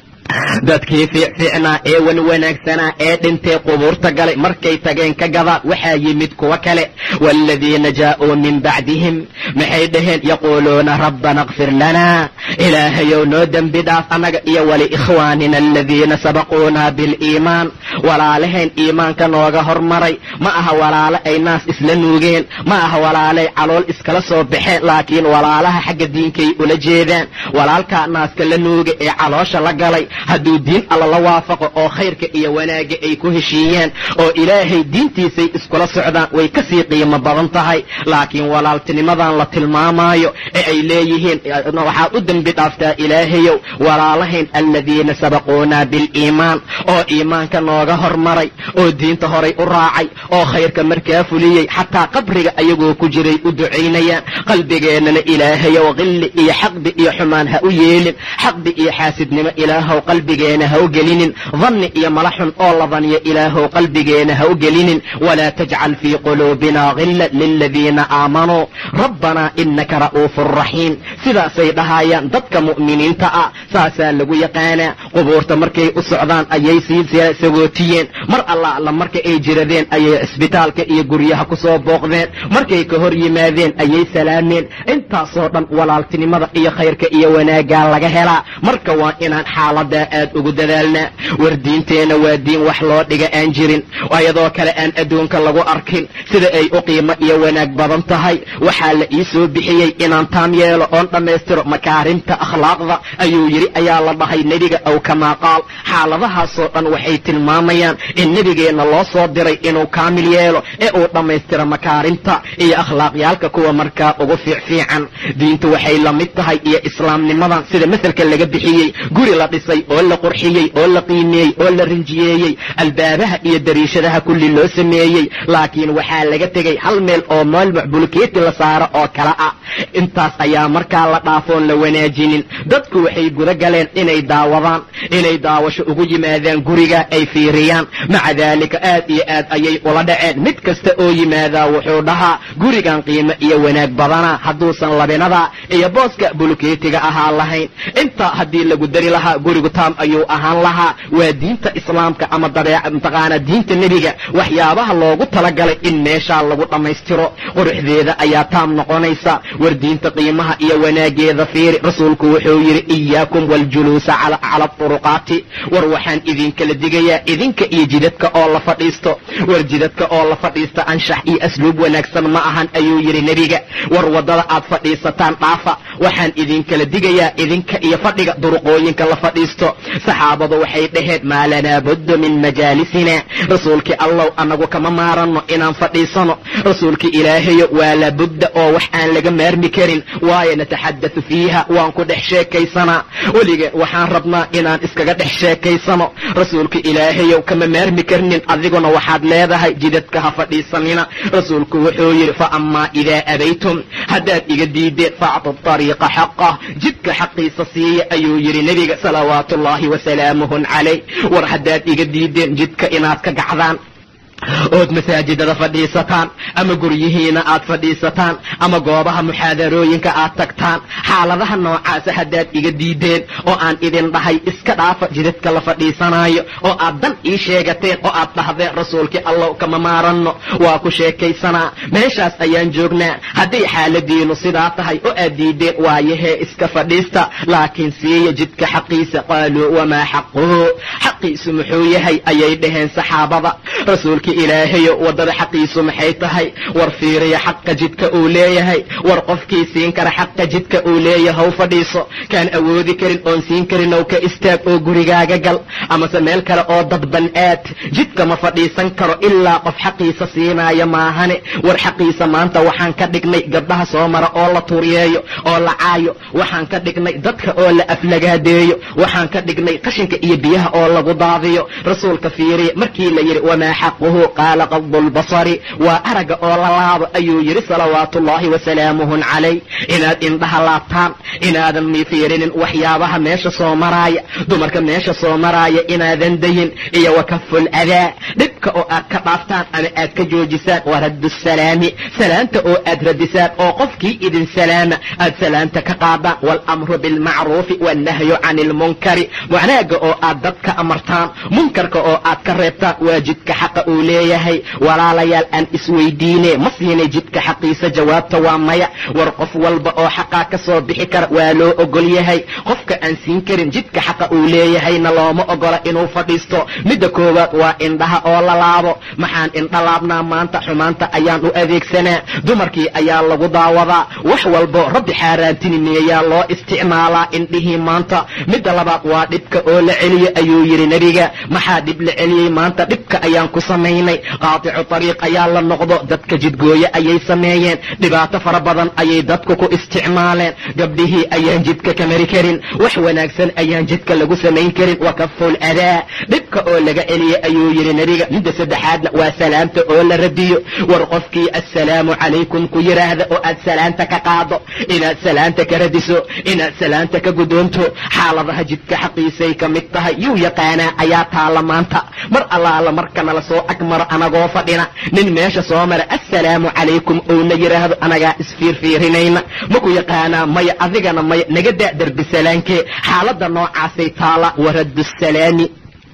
dadkii fiicfiicnaa ee wan wanaagsanaa ee dhintee qubuurta galay markay tageen ka gadaan waxaa yimid kuwa kale waaladiina jaa'uu min bacdihim maxay dhaheen yaquuluuna rabbana kfir lanaa, ilaahayow noo dembi dhaaf annaga iyo waliikhwaanina aladiina sabaquunaa biliimaan, walaalahayn iimaanka nooga hormaray. ma aha walaalo ay naas isla nuugeen, ma aha walaalay calool iskala soo baxeen, laakiin walaalaha xagga diinkay ula jeedaan. walaalkaa naaska la nuuga ee caloosha la galay hadduu diin alla la waafaqo oo khayrka iyo wanaagga ay ku heshiiyeen oo ilaahay diintiisay iskula socdaan way ka sii qiimo badan tahay. laakiin walaaltinimadan la tilmaamaayo ee ay leeyihiin waxaad u dembi dhaaftaa ilaahayow walaalahayn aladiina sabaquunaa biliimaan, oo iimaanka nooga hormaray oo diinta horay u raacay oo khayrka markaa fuliyey, xataa qabriga ayagoo ku jiray u ducaynayaan. qalbigeennana ilaahayow qilli iyo xaqdi iyo xumaan ha u yeelin, xaqdi iyo xaasidnimo ilaahow qalbigeena ha u gelinin, dhanni iyo malaxun oo la daniyo ilaahow qalbigeena ha u gelinin. walaa tajcal fii quluubina ghilla liladiina aamanuu rabbanaa inaka ra'uufun raxiim. sidaasay dhahayaan dadka mu'miniinta ah, saasaa lagu yaqaanaa. qubuurta markay u socdaan ayay sii sagootiyeen, mar alla alla marka ay jiradeen ayay cisbitaalka iyo guryaha ku soo booqdeen, markay ka hor yimaadeen ayay salaameen. intaasoo dhan walaaltinimada iyo khayrka iyo wanaaggaa laga helaa. marka waa inaan xaalada aad ugu dadaalnaa. war diinteenna waa diin wax loo dhiga aan jirin, ayadoo kale aan adduunka lagu arkin sida ay u qiimo iyo wanaag badan tahay. waxaa la ii soo bixiyey inaan taam yeelo oon dhammaystiro makaarimta akhlaaqda ayuu yidhi ayaa la dhahay nebiga aw kamaa qaal. xaaladahaasoo dhan waxay tilmaamayaan in nebigeenna loo soo diray inuu kaamil yeelo ee uu dhammaystiro makaarimta iyo akhlaaqyaalka kuwa markaa ugu fiicfiican. diintu waxay la mid tahay iyo islaamnimadan sida masalka laga bixiyey guri la dhisay oo la qurxiyey oo la qiimeeyey oo la rinjiyeeyey, albaabaha iyo dariishadaha kulli loo sameeyey, laakiin waxaa laga tegey hal meel oo meel bulkeeti la saaro oo kale ah. intaas ayaa markaa la dhaafoon la wanaajinin. dadku waxay guda galeen inay daawadaan, inay daawasho ugu yimaadaan guriga ay fiiriyaan. maca daalika aad iyo aad ayay ula dhaceen. mid kasta oo yimaadaa wuxuu dhahaa gurigan qiimo iyo wanaag badanaa hadduusan labinada iyo booska bulkeetiga ahaa lahayn. intaa haddii lagu dari lahaa gurigu taam ayuu ahaan lahaa. waa diinta islaamka ama dabeeca mataqaana diinta nebiga waxyaabaha loogu talagalay in meeshaa lagu dhammaystiro. quruxdeeda ayaa taam noqonaysa. war diinta qiimaha iyo wanaageeda fiiri. rasuulku wuxuu yidhi iyaakum waljuluusa cala turuqaati, war waxaan idinkala digayaa idinka iyo jidadka oo la fadhiisto. war jidadka oo la fadhiista anshax iyo asluub wanaagsan ma ahan ayuu yidhi nebiga. war waddada aad fadhiisataan dhaafa. waxaan idinkala digayaa idinka iyo fadhiga duruqooyinka la fadhiisto. saxaabadu waxay dhaheen maa lanaa budda min majaalisina, rasuulkii allow annagu kama maaranno inaan fadhiisano. rasuulkii ilaahayo waa labudda oo wax aan laga maarmi karin, waayo nataxaddathu fiiha waan ku dhex sheekaysanaa. weligeen waxaan rabnaa inaan iskaga dhex sheekaysano. rasuulka ilaahayow kama maarmi karnin, adiguna waxaad leedahay jidadka ha fadhiisanina. rasuulku wuxuu yidhi fa amaa idaa abaytum, haddaad iga diideen factu ariiqa xaqah, jidka xaqiisa siiya ayuu yidhi nebiga salawaatu ullaahi wasalaamuhu calayh. war haddaad iga diideen jidka inaad ka gacdaan ood masaajidada fadhiisataan ama guryihiina aad fadhiisataan ama goobaha muxaadarooyinka aad tagtaan, xaaladaha noocaasa haddaad iga diideen oo aan idin dhahay iska dhaafa jidadka la fadhiisanaayo oo aad dan ii sheegateen oo aad dhahdeen rasuulkii allow kama maaranno waa ku sheekaysanaa, meeshaas ayaan joognaa. hadday xaaladiinu sidaa tahay oo aad diideen waayahee iska fadhiista, laakiin siiya jidka xaqiisa. qaaluu wamaa xaquhu, xaqiisu muxuu yahay ayay dhaheen saxaabada. rasuulka ilaahayo waddada xaqiisu maxay tahay? war fiiriya xaqa jidka uu leeyahay. war qofkii siin kara xaqa jidka uu leeyahay fadhiiso, kaan awoodi karin oon siin karin ow ka istaag oo gurigaaga gal, amase meel kale oo dadban aad. jidka ma fadhiisan karo ilaa qof xaqiisa siinaayo maahane. war xaqiisa maanta waxaan ka dhignay gabdhaha soo mara oo la turiyeeyo oo la caayo, waxaan ka dhignay dadka oo la aflagaadeeyo, waxaan ka dhignay qashinka iyo biyaha oo lagu daadiyo. rasuulka fiiriya markii la yidhi wamaa xaquhu qaala qadu lbasari waa araga oo la laabo ayuu yidhi salawaatu ullaahi wasalaamuhu calayh. inaad indhaha laabtaan, inaadan mifiirinin waxyaabaha meesha soo maraaya, dumarka meesha soo maraaya inaadan dayin, iyo wakaful adaa dhibka oo aad ka dhaaftaan ama aad ka joojisaan, wa raddu salaami salaanta oo aad radisaan oo qofkii idin salaama aad salaanta ka qaadaan, waalamru bilmacruufi wannahyu cani ilmunkari wanaaga oo aad dadka amartaan, munkarka oo aad ka reebtaan. waa jidka xaqa uu leeyahay. walaalayaal aan isweydiine ma siinay jidka xaqiisa? jawaabta waa maya. war qof walba oo xaqaa ka soo bixi kara waa loo ogol yahay. qofka aan siin karin jidka xaqa uu leeyahayna looma ogola inuu fadhiisto. midda koowaad waa indhaha oo la laabo. maxaan indha laabnaa maanta? xumaanta ayaan u adeegsanaa, dumarkii ayaa lagu daawadaa, wax walbo rabbi xaaraantinimeeyaa loo isticmaalaa indhihii maanta. midda labaad waa dhibka oo la celiyo ayuu yidhi nebiga. maxaa dhib la celiyey maanta? dhibka ayaan ku samaynay. qaaticu ariiq ayaa la noqdo, dadka jidgooye ayay sameeyeen, dhibaato fara badan ayay dadku ku isticmaaleen. gabdhihii ayaan jidka ka mari karin, wax wanaagsan ayaan jidka lagu samayn karin. wakaful adaa dhibka oo laga celiyo ayuu yidhi nebiga. midda saddexaadna waa salaamta oo la radiyo. war qofkii assalaamu calaykum ku yidhaahda oo aad salaanta ka qaado, inaad salaanta ka radiso, inaad salaanta ka gudoonto, xaaladaha jidka xaqiisay ka mid tahay. yuu yaqaanaa ayaa taala maanta. mar allaala markana la soo agmaro anagoo fadhina, nin meesha soo mara assalaamu calaykum ouna yidhaahdo anagaa isfiirfiirinayna. maku yaqaanaa? maya. adigana maya. naga daa derbi salaankee. xaaladda noocaasay taala. waraddu salaami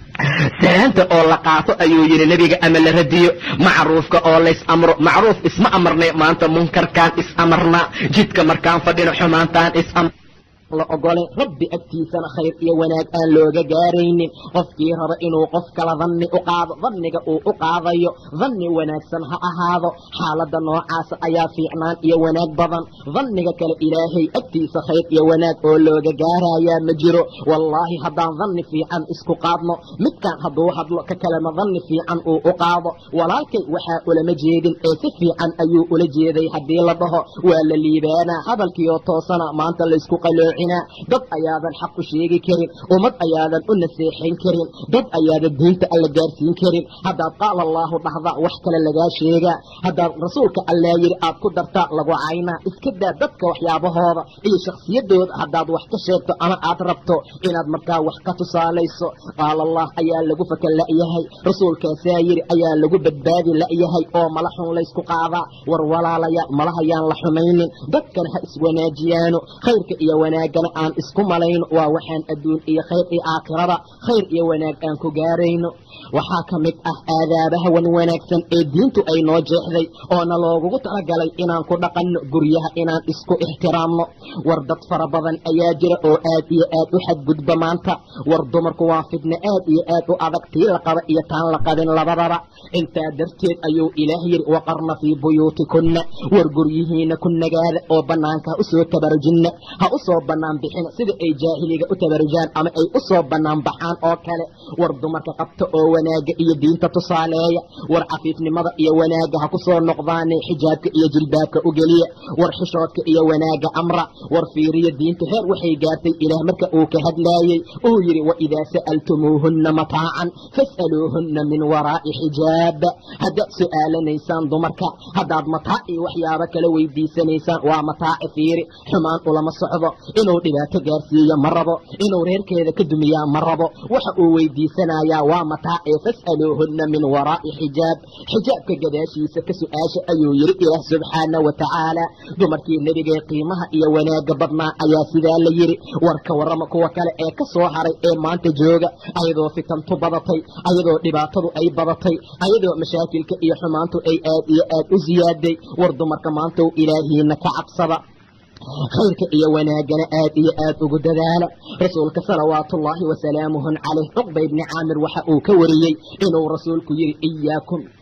salaanta oo la qaato ayuu yidhi nebiga, ama la radiyo. macruufka oo lays amro. macruuf isma amarnay maanta, munkarkaan is amarnaa. jidka markaan fadhino xumaantaan is amr la ogole. rabbi agtiisana khayr iyo wanaag aan looga gaaraynin. qofkii raba inuu qof kala danni u qaado, danniga uu u qaadayo danni wanaagsan ha ahaado. xaaladda noocaasa ayaa fiicnaan iyo wanaag badan. danniga kale ilaahay agtiisa khayr iyo wanaag oo looga gaarayaa ma jiro. wallaahi haddaan danni fiican isku qaadno, midkaan hadduu hadlo ka kalema danni fiican uu u qaado, walaalkay waxaa ulama jeedin ee si fiican ayuu ula jeeday haddii la dhaho waa la liibaanaa. hadalkiioo toosana maanta laysku qalooci. dad ayaadan xaq u sheegi karin, ummad ayaadan u naseexayn karin, dad ayaadan diinta alla gaarsiin karin. haddaad qaala allaahu dhahda wax kale lagaa sheegaa, haddaad rasuulka allaa yidhi aad ku dartaa lagu caynaa. iska daa dadka waxyaabahooda iyo shakhsiyadooda. haddaad wax ka sheegto ama aad rabto inaad markaa wax ka tusaalayso, qaala allah ayaa lagu faka la'yahay, rasuulkaasaa yidhi ayaa lagu badbaadi la'yahay oo mala xun laysku qaadaa. war walaalayaal malahayaan la xumaynin, dadkana ha iswanaajiyaano. khayrka iyo wanaag aan isku malayno waa waxaan adduun iyo khayr iyo aakhirada khayr iyo wanaag aan ku gaarayno. waxaa ka mid ah aadaabaha wan wanaagsan ee diintu ay noo jeexday oona loogugu talagalay inaan ku dhaqanno guryaha, inaan isku ixtiraamno. war dad fara badan ayaa jira oo aad iyo aad u xadgudba maanta. war dumarku waa fidna aad iyo aad u adag, tii la qaba iyo taan la qabin labadaba. intaa darteed ayuu ilaah yidhi waqarna fii buyuutikunna, war guryihiina ku nagaada oo bannaanka ha u soo tabarujinna, ha u soo bannaan bixina sida ay jaahiliga u tabarujaan ama ay u soo bannaan baxaan oo kale. war dumarka qabta oo wanaaga iyo diinta tusaaleeya. war cafiifnimada iyo wanaaga ha ku soo noqdaane xijaabka iyo jilbaabka u geliya. war xishoodka iyo wanaaga amra. war fiiriya diinta heer waxay gaartay ilaah marka uu ka hadlaayey uu yidhi waidaa sa'altumuuhunna mataacan fas'aluuhunna min waraa'i xijaab. haddaad su'aalanaysaan dumarka, haddaad mataac iyo waxyaabo kala weydiisanaysaan, waa mataaci fiiri. xumaan ulama socdo, inuu dhibaato gaarsiiyo ma rabo, inuu reerkeeda ka dumiyaa ma rabo. waxa uu weydiisanayaa waa mataace. fas'aluuhunna min waraa'i xijaab, xijaabka gadaashiisa ka su'aasha ayuu yidhi ilaah subxaana wa tacaala. dumarkii nebigee qiimaha iyo wanaagga badnaa ayaa sidaa la yidhi. warka warrama kuwa kale ee ka soo haray ee maanta jooga, ayadoo fitantu badatay, ayadoo dhibaatadu ay badatay, ayadoo mashaakilka iyo xumaantu ay aad iyo aad u siyaaday. war dumarka maanta u ilaahiina ka cabsada, khayrka iyo wanaagana aad iyo aad ugu dadaala. rasuulka salawaatullaahi wasalaamuhu calayh cuqba ibni caamir waxa uu ka wariyey inuu rasuulku yidhi iyaakum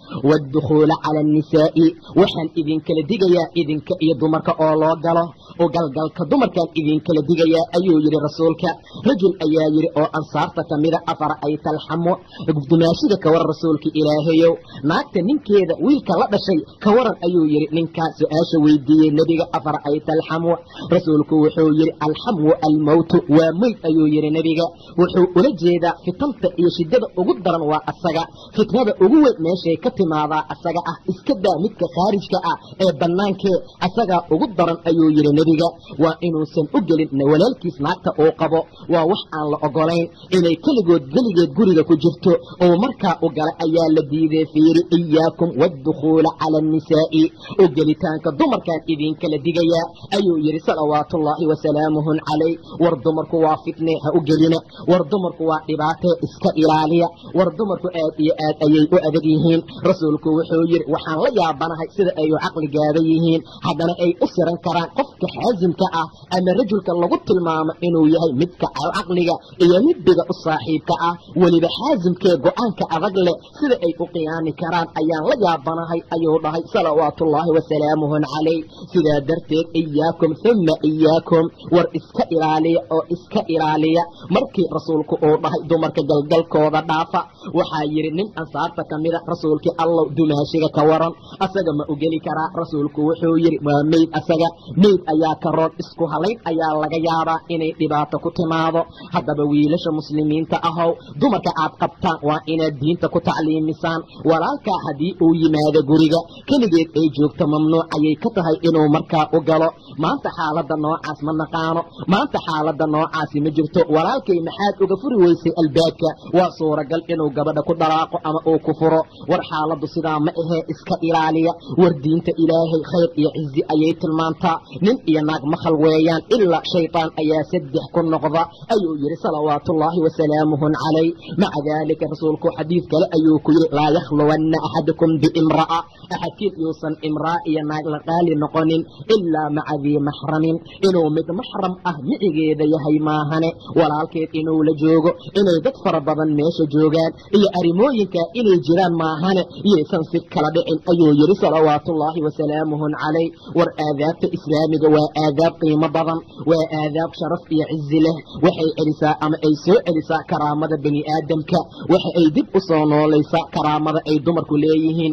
والدخول على النساء وحن إذن كلا دقيا إذن كأي دمرك أولو قاله وقال قال كدمر كان إذن كلا دقيا أيو يري رسولك رجل أيا يري أو أنصارتك ماذا أفرأيت الحمو دماشيك كور رسولك إلهيو ناكت ننكيذا ويلك لدى شيء كورا أيو يري ننكا سؤاش ويدي نبيك أفرأيت الحمو رسولك وحو يري الحمو الموت وميت أيو يري نبيك وحو ألجيدا في طنطة يشدد أقدرا وأساقا فتنة أقوة ماشي كتماضا أساقا اسكدا متك خارجك أه بنانك أساقا أقدرا أيو يري نبيك وإنو سن أقل نولالكيس ناكتا أوقبو ووحان لأقلين إني كلقود قلقود قريقا كجرتو ومركا أقل أيا لديذي فيري إياكم والدخول على النساء أقلتانك دمر كان إذين كالدقيا أيو يري صلوات الله وسلامه عليه وردمرك وافتني أقلنا وردمرك وإباته إسكا إلاليا وردمرك آتي آت أيي أدقيهين رسولك وحوير وحان ليابانها سيدا أيو عقل قابيهين حدنا أي أسرا كران قفك حازمك أما رجلك اللغط الماما إنو يهي مدك عقلك إيا مدك الصاحبك ولبحازمك قوانك أغل سيدا أي أقياني كران أيان ليابانها أيو الله صلوات الله وسلامه عليه سيدا درتين إياكم ثم إياكم ور إسكا إلاليا أو إسكا إلاليا مركي رسولك أو الله دمرك قلقل كوضا دافا وحاير نم أنصارتك كميدا رسولك الله دماشيك كوران أساق ما أقلي كرا رسولك وحوير وميد أساق ميد أيا كرون اسكو هلين أيا لغيارا إني دباتك تماضو حتى بويلش مسلمين تأهو دمرك عاد قبطان وإن الدين تكو تعليم مسان ولالك هدي أو يماذا قريقا كنجيت أي جوكت ممنوع أي كتهي إنو مركا أقلو ما أنت حالة نوعاس من نقانو ما أنت حالة نوعاس مجرتو ولالك محاد أغفر ويسي الباك وصورة قل إنو قبدا كدراقو أما أو كفرو ورحالة صدام إيه إسكا إلاليا وردينت إلهي خير يعزي أيات المانتا نن إياناك مخلويان إلا شيطان أيا سدح كن نقضى أيو يري صلوات الله وسلامه عليه مع ذلك رسولك حديث كلا أيوك لا يخلون أحدكم بإمرأة أحكيد يوصن امرأة يناك لقالي نقن إلا مع ذي محرم إنو مد محرم أهمئ جيدا يهي ماهن ولا الكيت إنو لجوغو إنو دكفر بضن ميش جوغان إيا أرموينك إنو جيران ماهن يسان سكلا بإن أيو يري صلوات الله وسلامه عليه والآذاب إسلامي وآذاب قيمة بضن وآذاب شرف يعز له وحي إرساء أما أي سوء إرساء كرامة بني آدمك وحي أي دب أصانو ليساء كرامة أي دمر كليهين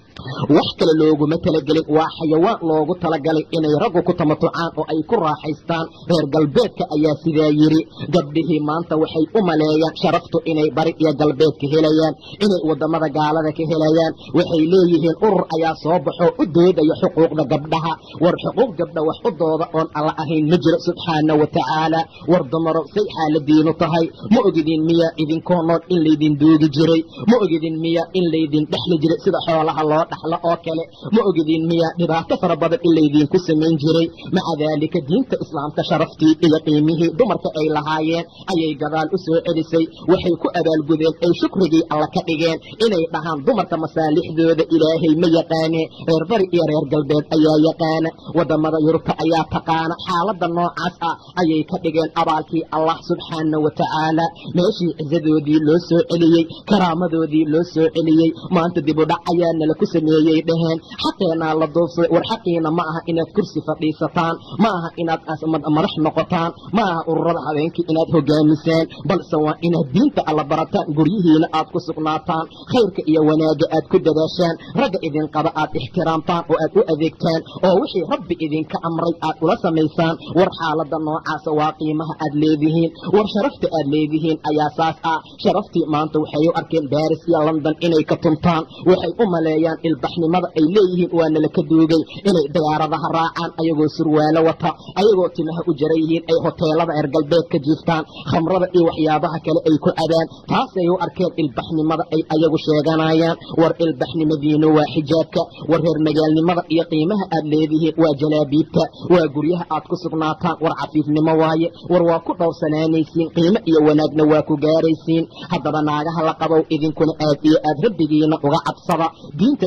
وحكى لوجو مثل جلك وحيوان لوجو تلقلك إن يرجو كتمتعان أو أي كرة حيستان غير قلبك أي سيدايري قبله ما أنت وحي أملايا شرفت إن بريء يا قلبك هلايان إن ودمر قالك هلايان وحي ليه الأر أي صبح ودود أي حقوق قبلها والحقوق قبل وحضور أن الله أهين نجر سبحانه وتعالى وردمر سيحة للدين طهي مؤجدين ميا إذن كونوا إن ليدين دود جري مؤجدين ميا إن ليدين دحل جري سيدا حولها الله دحل أوكله مؤجدين ميا نبات فربض إلا يدين كسمين جري مع ذلك دين إسلام تشرفتي إلى قيمه دمرك أي لهايين أي جدال أسوء إلسي وحيك أبا الجذل أي شكري الله كتجين إلى دهان دمرك مصالح ذو إلهي ميقاني غير إير قلبين أي يقان ودمر يرك أي تقان حالة النوع عسى أي كتجين أبالكي الله سبحانه وتعالى ماشي زدو دي لسوء إلي كرامة ذي لسوء إلي ما أنت دي بدع أيان لكسمي يدهن حقنا للضوف والحقنا معها إن كرسي فقيستان معها إن أسمد مرح نقطان معها الرضا عليك إن هجامسان بل سواء إن الدين على برتان قريه لأت كسقناتان خيرك إيا وناجأت كدداشان رجع إذن قضاءات احترامتان وأدو أذيكتان ووحي ربي إذن كأمري أدو لسميسان ورحالة النوع سواقيمها أدليذهين ورشرفت أدليذهين أياساس شرفت ما أنت وحيو أركين باريس يا لندن إني كتنطان وحي أملايان البحن مضى إليهن وأنا لك دوغي إني ديارة راعان أيغو سروالة وطا أيغو تنها أجريهن أي هوتيلة إرقل بيت كجيفتان خمرة إي وحيابها كلا أي كل أبان تاسيو أركين البحن مضى أي أيغو شيغانايان ور البحن مدينة وحجابك ورهر مجال مضى يقيمها أبليذهن وجلابيبك وقريها أتكسقناتان ورعفيف نمواي ورواكو دو سنانيسين قيمة إيا وناقنا واكو غاريسين هذا ناغها لقبو إذن كن آتي أدربيين وغعب صدا دينت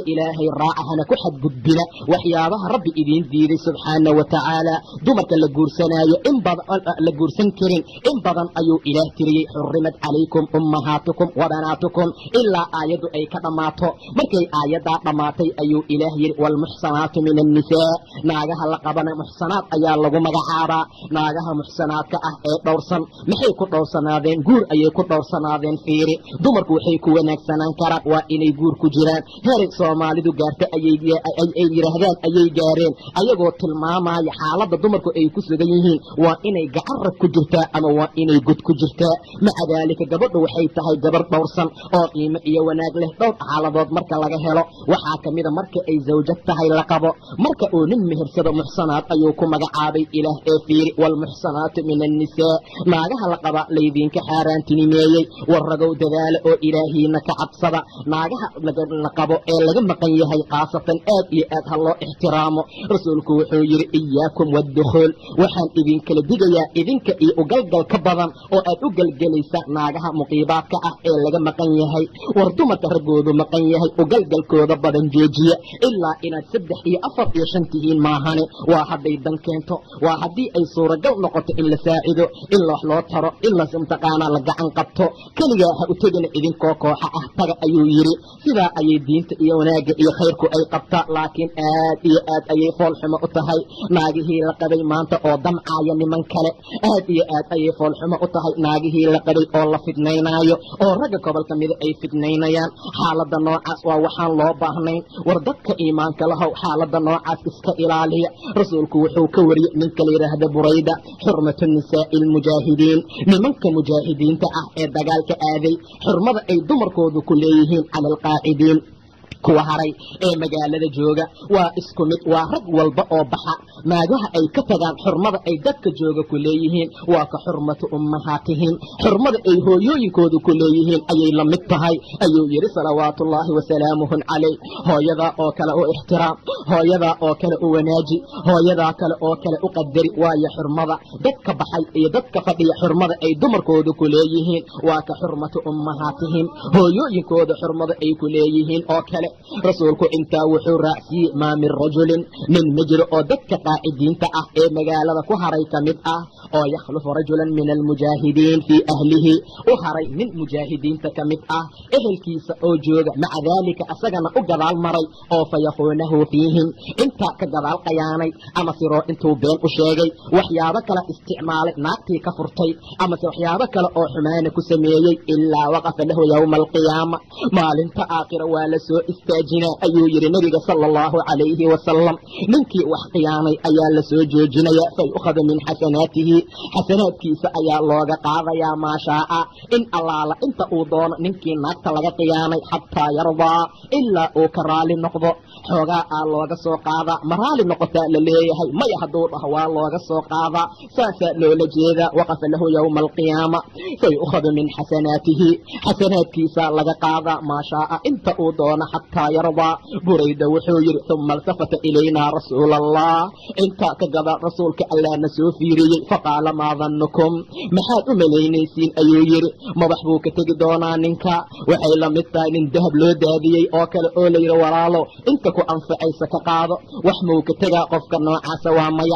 ilaahay raacahana ku xadgudbina waxyaabaha rabbi idiin diiday subxaana wa tacaala. dumarka la guursanaayo in badan la guursan karin in badan ayuu ilaah tiriyey. xurimat calaykum ummahaatukum wabanaatukum ilaa aayaddu ay ka dhammaato. markay aayaddaa dhammaatay ayuu ilaah yidhi waalmuxsanaatu min annisaa, naagaha la qabana muxsanaad ayaa lagu magacaabaa. naagaha muxsanaadka ah ee dhowrsan maxay ku dhowrsanaadeen? guur ayay ku dhowrsanaadeen. fiiri, dumarku waxay ku wanaagsanaan karaan waa inay guur ku jiraan. heray soomaalidu gaarta ayay yidhaahdaan ayay gaareen ayagoo tilmaamaya xaaladda dumarku ay ku sugan yihiin waa inay gacan rag ku jirtaa ama waa inay god ku jirtaa. maca daalika gabadhu waxay tahay gabar dhowrsan oo qiimo iyo wanaag leh. dhowr xaaladood marka laga helo waxaa ka mida marka ay zawjad tahay la qabo, marka uu nin mehersado muxsanaad ayuu ku magacaabay ilaah. ee fiiri waalmuxsanaatu min annisaa, naagaha la qaba laydinka xaaraantinimeeyey. war ragow dadaala oo ilaahiina ka cabsada. naagaha la qabo ee laga maqan yahay khaasatan aad iyo aad ha loo ixtiraamo. rasuulku wuxuu yidhi iyaakum waddukhuul, waxaan idinkala digayaa idinka iyo ugalgalka badan oo aad u gelgelaysa naagaha muqiibaadka ah ee laga maqan yahay. war dumarka raggoodu maqan yahay ugalgalkooda badan joojiya ilaa inaad saddex iyo afar iyo shan tihiin maahane. waa hadday dan keento, waa haddii ay suuragal noqoto in la saacido, in wax loo taro, in la imtiqaana la gacan qabto. keligaa ha u tegina idinkoo kooxa ah taga ayuu yidhi. sidaa ayay diinta iyo wanaagga iyo khayrku ay qabtaa. laakiin aad iyo aad ayay foolxumo u tahay naagihii la qabay maanta oo damcaaya niman kale. aad iyo aad ayay foolxumo u tahay naagihii la qabay oo la fidnaynaayo oo ragga gobolka mida ay fidnaynayaan. xaaladda noocaas waa waxaan loo baahnayn. war dadka iimaanka lahow xaaladda noocaas iska ilaaliya. rasuulku wuxuu ka wariyey ninka la yidhaahda burayda xurmatu nisaa'i almujaahidiin, nimanka mujaahidiinta ah ee dagaalka aaday xurmada ay dumarkoodu ku leeyihiin cala alqaacidiin, kuwa haray ee magaalada jooga waa isku mid. waa rag walba oo baxa naagaha ay ka tagaan xurmada ay dadka jooga ku leeyihiin waa ka xurmatu ummahaatihim, xurmada ay hooyooyinkoodu ku leeyihiin ayay la mid tahay ayuu yidhi salawaatullaahi wasalaamuhu calayh. hooyadaa oo kale u ixtiraam, hooyadaa oo kale u wanaaji, hooyadaa kale oo kale u qadari. waayo xurmada dadka baxay iyo dadka fadhiya xurmada ay dumarkoodu ku leeyihiin waa ka xurmatu ummahaatihim, hooyooyinkooda xurmada ay ku leeyihiin oo kale. rasuulku intaa wuxuu raacsiiyey maa min rajulin nin ma jiro oo dadka qaacidiinta ah ee magaalada ku haray ka mid ah oo yakhlufu rajulan min almujaahidiin fii ahlihi, u haray nin mujaahidiinta ka mid ah ehelkiisa oo jooga, maca daalika asagana u gadaal maray oo fayakuunahu fiihim intaa ka gadaal qayaanay ama siroo intuu been u sheegay waxyaabo kale isticmaalay naagtii ka furtay amase waxyaabo kale oo xumaana ku sameeyey ilaa waqafa lahu yowma alqiyaama, maalinta aakhira waa la soo istaajinaa ayuu yidhi nabiga sala allahu calayhi wasalam. ninkii wax khiyaanay ayaa la soo joojinayaa fayukhadu min xasanaatihi, xasanaadkiisa ayaa looga qaadayaa maa shaa'a in allaala inta uu doono ninkii naagta laga khiyaanay xataa yardaa ilaa uu ka raali noqdo. xoogaa aa looga soo qaadaa, ma raali noqotaa la leeyahay, maya hadduu dhaho waa looga soo qaadaa. saasaa loola jeedaa waqafa lahu yowma alqiyaama fayukhadu min xasanaatihi, xasanaadkiisa laga qaadaa maa shaa'a inta uu doono xataa yardaa. burayda wuxuu yidhi uma iltafata ilaynaa rasuula allah, intaa ka gada rasuulka allaana soo fiiriyey faqaala maa dannukum, maxaad u malaynaysiin ayuu yidhi. madax buu ka tegi doonaa ninka, waxay la mid tahay nin dahab loo daadiyey oo kale oo la yidhi walaalo inta ku anfacaysa ka qaado. wax muu ka tegaa qofka noocaasa? waa maya.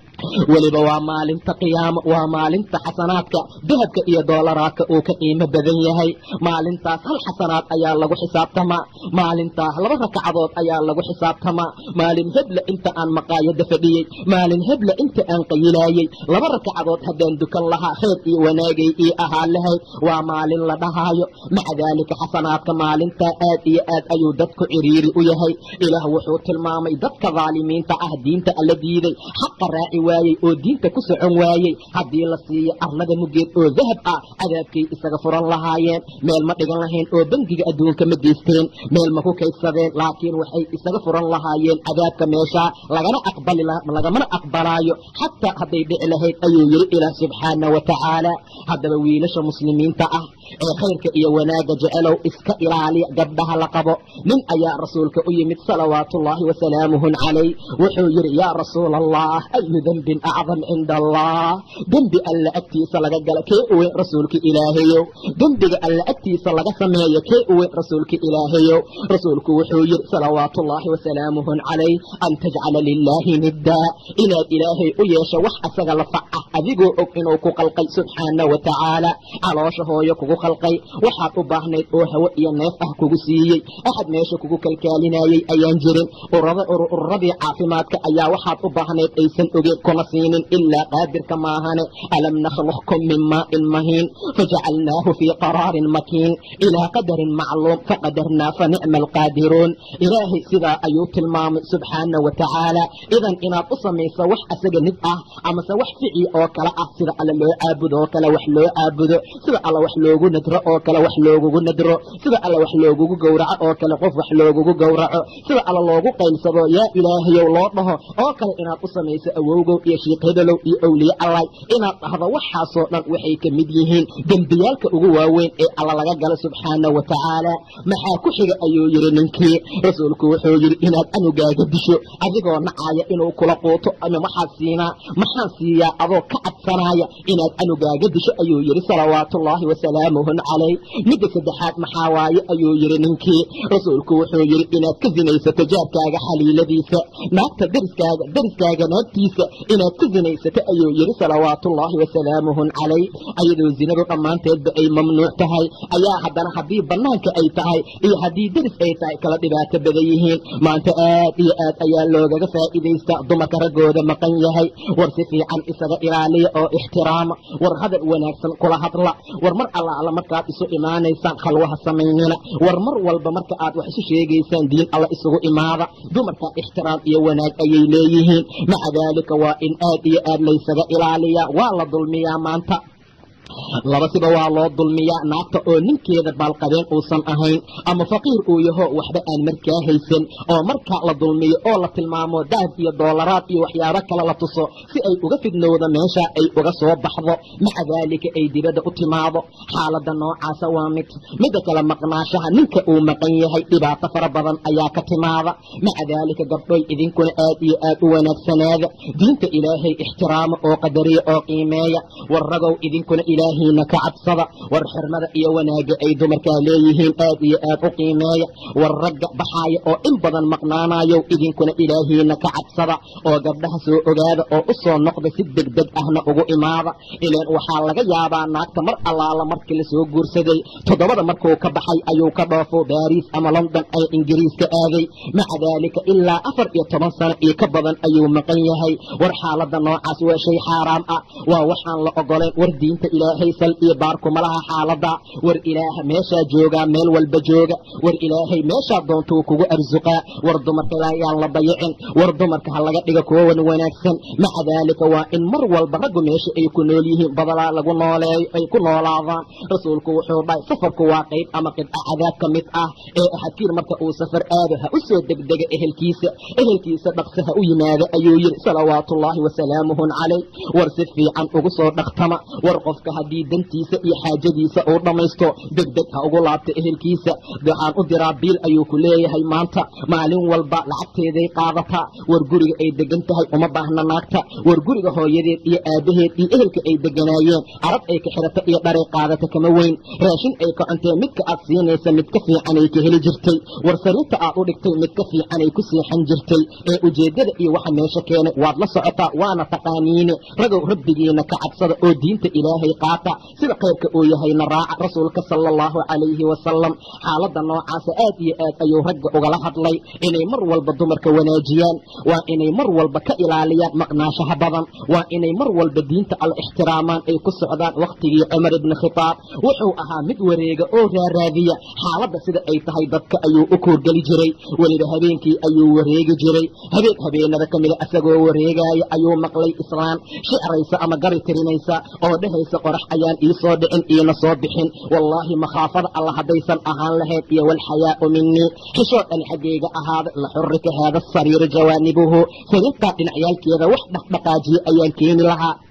weliba waa maalinta qiyaamo, waa maalinta xasanaadka dahabka iyo doolaraadka uu ka qiimo badan yahay. maalintaas hal xasanaad ayaa lagu xisaabtamaa, maalintaas laba rakacadood ayaa lagu xisaabtamaa. maalin hebla inta aan maqaayada fadhiyey, maalin hebla inta aan qayilaayey, laba rakacadood haddaan dukan lahaa khayr iyo wanaagay ii ahaa lahayd. waa maalin la dhahaayo. maca daalika xasanaadka maalintaa aad iyo aad ayuu dadku ciriiri u yahay. ilaah wuxuu tilmaamay dadka daalimiinta ah diinta alla diiday, xaqa raaci waayey oo diinta ku socon waayey, haddii la siiyo arlada mugeed oo dahab ah cadaabkay isaga furan lahaayeen. meel ma dhigan lahayn oo bangiga adduunka ma geysteen, meel ma ku kaydsadeen, laakiin waxay isaga furan lahaayeen cadaabka meeshaa lagana aqbali lagamana aqbalaayo xataa hadday dhici lahayd ayuu yidhi ilaah subxaana wa tacaala. haddaba wiilasha muslimiinta ah ee khayrka iyo wanaagga jecelow iska ilaaliya gabdhaha la qabo. nin ayaa rasuulka u yimid salawaatullaahi wasalaamuhu calayh, wuxuu yidhi yaa rasuula allah ayu dembin acdam cinda allah dembi alla agtiisa laga gala kee u weyn rasuulka ilaahayow dembiga alla agtiisa laga sameeyo kee u weyn rasuulka ilaahayow rasuulku wuxuu yidhi salawaatullaahi wasalaamuhu calayh an tajcala lilaahi niddaa inaad ilaahay u yeesho wax asaga la fac ah adigoo og inuu ku qalqay subxaana wa tacaala caloosha hooyo kugu qalqay waxaad u baahnayd oo hawo iyo neef ah kugu siiyey axad meesha kugu kalkaalinayey ayaan jirin ururadii caafimaadka ayaa waxaad u baahnayd aysan ogeen kuna siinin ilaa qaadirka maahane alam nakhluqkum min maa'in mahiin fajacalnaahu fii qaraarin makiin ilaa qadarin macluum faqadarnaa fa nicma alqaadiruun ilaahay sidaa ayuu tilmaamay subxaana wa tacaala idan inaad u samayso wax asaga nid ah amase wax fici oo kale ah sida alla loo caabudo oo kale wax loo caabudo sida alla wax loogu nadro oo kale wax loogugu nadro sida alla wax loogugu gowraco oo kale qof wax loogugu gowraco sida alla loogu qaylsado yaa ilaahayow loo dhaho oo kale inaad u samayso awowgow iyo shiikh hebelow iyo awliye allay inaad dhahdo waxaasoo dhan waxay ka mid yihiin dembiyaalka ugu waaweyn ee alla laga gala subxaana wa tacaala maxaa ku xiga ayuu yidhi ninkii rasuulku wuxuu yidhi inaad anugaaga disho adigoo nacaaya inuu kula quuto ama waxaad siinaa maxaan siiyaa adoo ka cabsanaaya inaad anugaaga disho ayuu yidhi salawaatullaahi wasalaamuhu calayh midda saddexaad maxaa waaye ayuu yidhi ninkii rasuulku wuxuu yidhi inaad ka sinaysato jaarkaaga xaliiladiisa naagta dariskaaga dariskaaga naagtiisa inaad ka sinaysato ayuu yidhi salawaatullaahi wasalaamuhu calayh ayadoo zinadu dhammaanteedba ay mamnuuc tahay ayaa haddana haddii bannaanka ay tahay iyo haddii deris ay tahay kala dhibaato badan yihiin maanta aad iyo aad ayaa loogaga faa'iidaystaa dumarka raggooda maqan yahay war si fiican isaga ilaaliya oo ixtiraama war hadal wanaagsan kula hadla war mar allaala markaad isu imaanaysaan khalwaha samaynina war mar walba marka aad wax isu sheegaysaan diin alla isugu imaada dumarka ixtiraam iyo wanaag ayay leeyihiin maca daalika waa in aad iyo aad laysaga ilaaliyaa waa la dulmiyaa maanta laba siba waa loo dulmiyaa naagta oo ninkeeda baalqabeen uusan ahayn ama faqiir uu yaho waxba aan markaa haysan oo markaa la dulmiyo oo la tilmaamo dahab iyo doolaraad iyo waxyaabo kale la tuso si ay uga fidnowda meesha ay uga soo baxdo maca daalika ay dibadda u timaado xaaladda noocaasa waa mid midda kale maqnaashaha ninka uu maqan yahay dhibaato fara badan ayaa ka timaada maca daalika gabdhoy idinkuna aad iyo aad u wanaagsanaada diinta ilaahay ixtiraama oo qadariya oo qiimeeya war ragow idinkuna ilaahayna ka cabsada war xirmada iyo wanaaga ay dumarkaa leeyihiin aad iyo aad u qiimeeya war ragga baxaaya oo in badan maqnaanayo idinkuna ilaahayna ka cabsada oo gabdhaha soo ogaada oo u soo noqda si degdeg ahna ugu imaada ileen waxaa laga yaabaa naagta mar allaala markii la soo guursaday toddobada markuu ka baxay ayuu ka dhoofo baariis ama london ay ingiriiska aaday maca daalika ilaa afar iyo toban sano iyo ka badan ayuu maqan yahay war xaaladda noocaas waa shay xaaraam ah waa waxaan la ogolayn war diinta ilaahay sal iyo baarkuma laha xaaladda war ilaaha meeshaa joogaa meel walba jooga war ilaahay meeshaa doontuu kugu arsuqaa war dumarka yaan la dayicin war dumarka ha laga dhiga kuwa wan wanaagsan maca daalika waa in mar walba raggu meesha ay ku nool yihiin badalaa lagu nooleeyo ay ku noolaadaan rasuulku wuxuu dhahay safarku waa qayb ama qidca cadaab ka mid ah ee axadkiir marka uu safar aado ha u soo degdega ehelkiisa ehelkiisa dhaqsa ha u yimaada ayuu yidhi salawaatullaahi wasalaamuhu calayh war si fiican ugu soo dhaqtama war qofka haddii dantiisa iyo xaajadiisa uu dhammaysto degdeg ha ugu laabta ehelkiisa waxaan u diraa biil ayuu ku leeyahay maanta maalin walba lacagteeday qaadataa war guriga ay degan tahay uma baahna naagta war guriga hooyadeed iyo aabaheed iyo ehelka ay deganaayeen arab ay ka xirata iyo dharay qaadata kama weyn raashin ay kacantee midka aad siinaysa mid ka fiicanay ka heli jirtay war sariirta aad u dhigtay mid ka fiicanay ku seexan jirtay ee ujeeddada iyo waxa meesha keenay waad la socotaa waana taqaaniine ragow rabbigiina ka cabsada oo diinta ilaahay qaata sida khayrka uu yahayna raaca rasuulka sala allahu calayhi wasalam xaaladda noocaasa aad iyo aad ayuu ragga ugala hadlay inay mar walba dumarka wanaajiyaan waa inay mar walba ka ilaaliyaan maqnaashaha badan waa inay mar walba diinta alla ixtiraamaan ay ku socdaan wakhtigii cumar ibni khitaab wuxuu ahaa mid wareega oo raaraadiya xaaladda sida ay tahay dadka ayuu u koorgeli jiray weliba habeenkii ayuu wareegi jiray habeen habeenada ka mida asagoo wareegaaya ayuu maqlay islaan shicraysa ama gari tirinaysa oo dhehaysa qorax ayaan ii soo dhicin iina soo bixin wallaahi makhaafada alla haddaysan ahaan lahayd iyo walxayaa'u minii xishood an xaggayga ahaada la xurrika haada sariira jawaanibuhu sariirtaa dhinacyaalkeeda wax dhaqdhaqaajiye ayaan keeni lahaa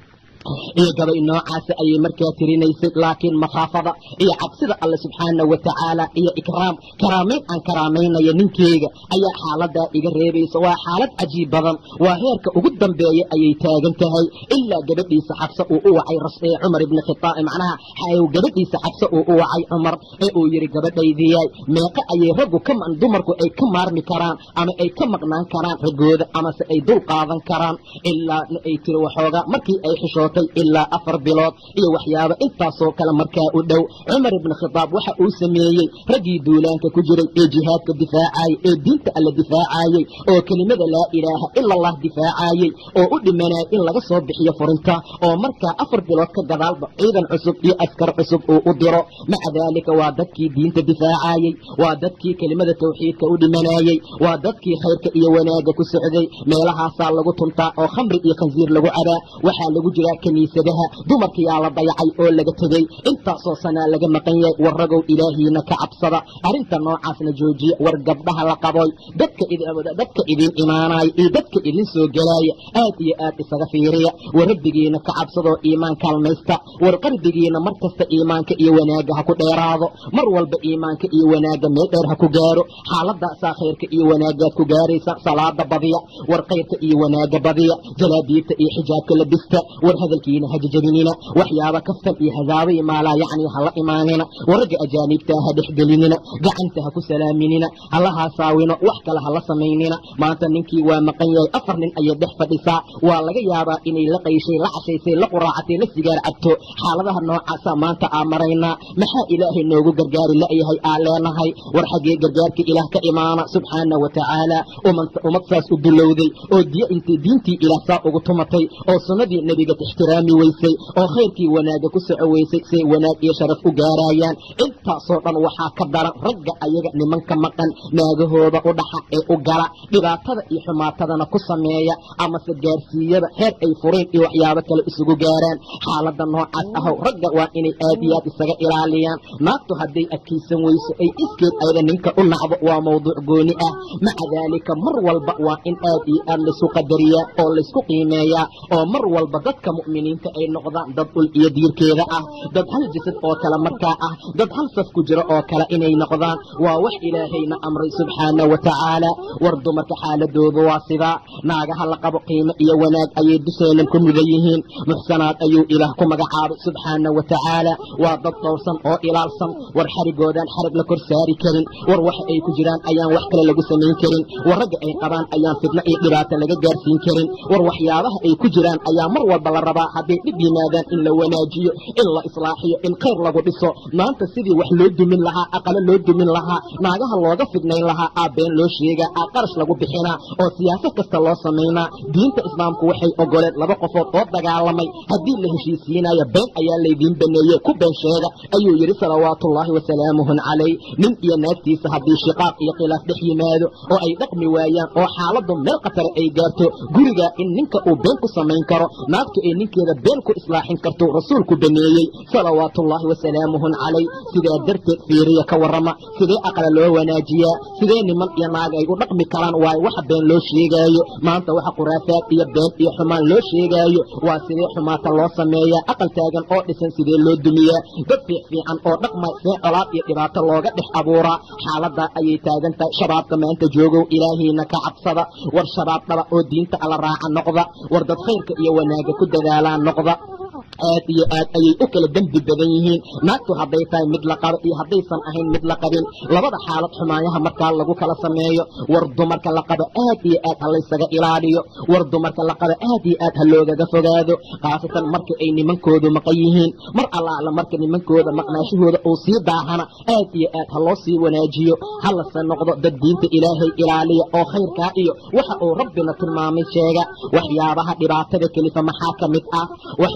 iyo gabay noocaasa ayay markaa tirinaysay laakiin makhaafada iyo cabsida alle subxaanahu wa tacaala iyo ikraam karaamayn aan karaamaynayo ninkeyga ayaa xaaladaa iga reebaysa. waa xaalad cajiib badan, waa heerka ugu dambeeya ayay taagan tahay ilaa gabadhiisa xabse uu u wacay cumar ibni khitaab macnaha gabadhiisa xabse uu u wacay cumar ee uu yidhi gabadhaydiyay meeqa ayay raggu ka dumarku ay ka maarmi karaan ama ay ka maqnaan karaan raggooda amase ay dul qaadan karaan ilaa ay tiri waxoogaa markii ay xishootay ilaa afar bilood iyo waxyaaba intaasoo kale markaa u dhow. cumar ibni khitaab waxa uu sameeyey raggii duulaanka ku jiray ee jihaadka difaacayey ee diinta alla difaacayey oo kelimada laa ilaaha ila allah difaacayey oo u dhimanayay in laga soo bixiyo furinta oo markaa afar bilood ka gadaalba ciidan cusub iyo askar cusub uu u diro. maca daalika waa dadkii diinta difaacayey, waa dadkii kelimada tawxiidka u dhimanayey, waa dadkii khayrka iyo wanaaga ku socday. meelahaasaa lagu tuntaa oo khamri iyo khansiir lagu cabaa, waxaa lagu jiraa kiniisadaha, dumarkiyaa la dayacay oo laga tegey, intaasoo sanaa laga maqan yahay. war ragow ilaahiina ka cabsada, arrinta noocaasna joojiya. war gabdhaha la qaboy, dadka dadka idin imaanaya iyo dadka idin soo gelaaya aad iyo aad isaga fiiriya. war rabbigiina ka cabsadoo iimaan kaalmaysta. war qalbigiina mar kasta iimaanka iyo wanaagga ha ku dheeraado, mar walba iimaanka iyo wanaagga meel dheer ha ku gaaro. xaaladaasaa khayrka iyo wanaagaad ku gaaraysa. salaada badiya, war khayrka iyo wanaagga badiya, jalaabiibta iyo xijaabka labista. war hadalkiina ha jajabinina, waxyaaba kaftan iyo hadaabay maalaa yacni hala imaanina. war ragga ajaaniibta ha dhexgelinina, gacanta ha ku salaaminina, hala haasaawino, wax kale hala samaynina. maanta ninkii waa maqan yahay, afar nin ayay dhex fadhisaa. waa laga yaabaa inay la qayshay, la cashaysay, la quraacatay, la sigaar cabto. xaaladaha noocaasa maanta aa maraynaa. maxaa ilaahay noogu gargaari la'yahay aa leenahay? war xaggee gargaarka ilaah ka imaana subxaana wa tacaala? ummad saas u dulowday oo diintii ilaah saa ugu tumatay oo sunnadii nebiga ixtiraami weysay oo khayrkii wanaaga ku soco weysay say wanaag iyo sharaf u gaarayaan. intaasoo dhan waxaa ka daran ragga ayaga nimanka maqan naagahooda u dhaxa ee u gala, dhibaatada iyo xumaatadana ku sameeya amase gaarsiiyada heer ay fureen iyo waxyaabo kale isugu gaaraan. xaalada noocaas ahow ragga waa inay aad iyo aad isaga ilaaliyaan. naagtu hadday adkaysan weyso ay iskeed ayda ninka u nacdo waa mawduuc gooni ah. maca daalika mar walba waa in aad iyo aad laysu qadariyaa oo laysku qiimeeyaa oo mar walba dadka mu'miniinta ay noqdaan dad ul iyo diirkeeda ah, dad hal jasad oo kale markaa ah, dad hal saf ku jira oo kale inay noqdaan waa wax ilaahayna amray subxaana wa tacaala. war dumarka xaaladooda waa sidaa. naagaha la qabo qiimo iyo wanaag ayay dusheenan ku mudan yihiin. muxsanaad ayuu ilaah ku magacaabay subxaana wa tacaala. waa dad dhowrsan oo ilaalsan. war xarigoodaan xarig la kor saari karin. war waxa ay ku jiraan ayaan wax kale lagu samayn karin. war ragga ay qabaan ayaan fidno iyo dhibaato laga gaarsiin karin. war waxyaabaha ay ku jiraan ayaa mar walba la rabaa hadday dhib yimaadaan in la wanaajiyo, in la islaaxiyo, in khayr lagu dhiso. maanta sidii wax loo dumin lahaa, aqalo loo dumin lahaa, naagaha looga fidnayn lahaa aa been loo sheegaa, aa qarash lagu bixinaa oo siyaasad kasta loo samaynaa. diinta islaamku waxay ogoleen laba qofood oo dagaalamay haddii la heshiisiinayo been ayaa laydiin baneeye ku been sheega ayuu yidhi salawaatullaahi wasalaamuhu calayh. nin iyo naagtiisa haddii shiqaaq iyo khilaaf dhex yimaado oo ay dhaqmi waayaan oo xaaladu meel khatara ay gaarto, guriga in ninka uu been ku samayn karo, naagtu ay ninkeeda been ku islaaxin karto rasuulku baneeyey salawaatullaahi wasalaamuhu calayh. sidaa darteed fiiriya ka warrama, sidee aqla loo wanaajiyaa, sidee niman iyo naag ay u dhaqmi karaan waayo waxa been loo sheegaayo. maanta waxa khuraafaad iyo been iyo xumaan loo sheegaayo waa sidee xumaata loo sameeyaa. aqal taagan oo dhisan sidee loo dumiyaa. dad fiican oo dhaqmay see colaad iyo dhibaato looga dhex abuuraa. xaaladaa ayay taagan tahay. shabaabka maanta joogow ilaahiina ka cabsada. war shabaab dhaba oo diinta alla raaca noqda. war dad khayrka iyo wanaaga ku dadaalaan noqda. aad iyo aad ayay u kala dembi badan yihiin. naagtu hadday tahay mid la qabo iyo haddaysan ahayn mid la qabin, labada xaalad xumaanyaha markaa lagu kala sameeyo. war dumarka la qabo aad iyo aad ha laysaga ilaaliyo. war dumarka la qabo aad iyo aad ha loogaga fogaado, khaasatan marka ay nimankoodu maqan yihiin. mar allaala marka nimankooda maqnaashahooda uu sii daahana aad iyo aad ha loo sii wanaajiyo. halase noqdo dad diinta ilaahay ilaaliya oo khayrkaa iyo waxa uu rabbina tilmaamay sheega. waxyaabaha dhibaatada kelifa maxaa ka mid ah? waxyaabaha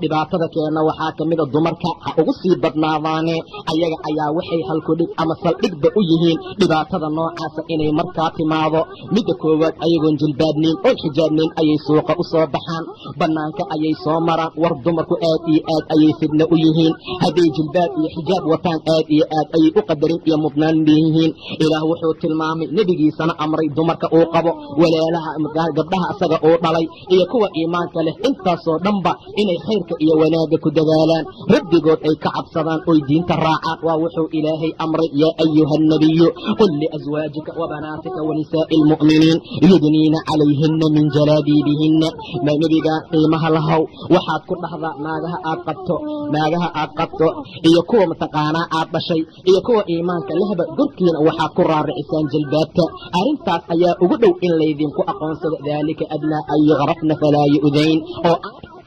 dhibaatada keena waxaa ka mid a dumarka ha ugu sii badnaadaane ayaga ayaa waxay halkudhig ama saldhigba u yihiin dhibaatada noocaasa inay markaa timaado. midda koowaad ayagoon jilbaabnayn oo xijaabnayn ayay suuqa u soo baxaan, bannaanka ayay soo maraan. war dumarku aad iyo aad ayay fidna u yihiin. hadday jilbaab iyo xijaab wataan aad iyo aad ayay u qadarin iyo mudnaan leeyihiin. ilaah wuxuu tilmaamay nebigiisana amray dumarka uu qabo, walaalaha gabdhaha asaga uu dhalay iyo kuwa iimaanka leh intaasoo dhanba inay khayrka iyo wanaagga ku dadaalaan, rabbigood ay ka cabsadaan oy diinta raacaan. waa wuxuu ilaahay amray, yaa ayuha nabiyu qul liaswaajika wabanaatika wanisaa'i lmu'miniin yudniina calayhina min jalaabiibihinna. nebigaa qiimaha lahow waxaad ku dhahdaa naagaha aad qabto naagaha aad qabto iyo kuwa mataqaanaa aad dhashay iyo kuwa iimaanka lehba gorkiina waxaad ku raaricisaan jilbaabta. arrintaas ayaa ugu dhow in laydinku aqoonsado, daalika adnaa an yucrafna falaa yu'dayn. oo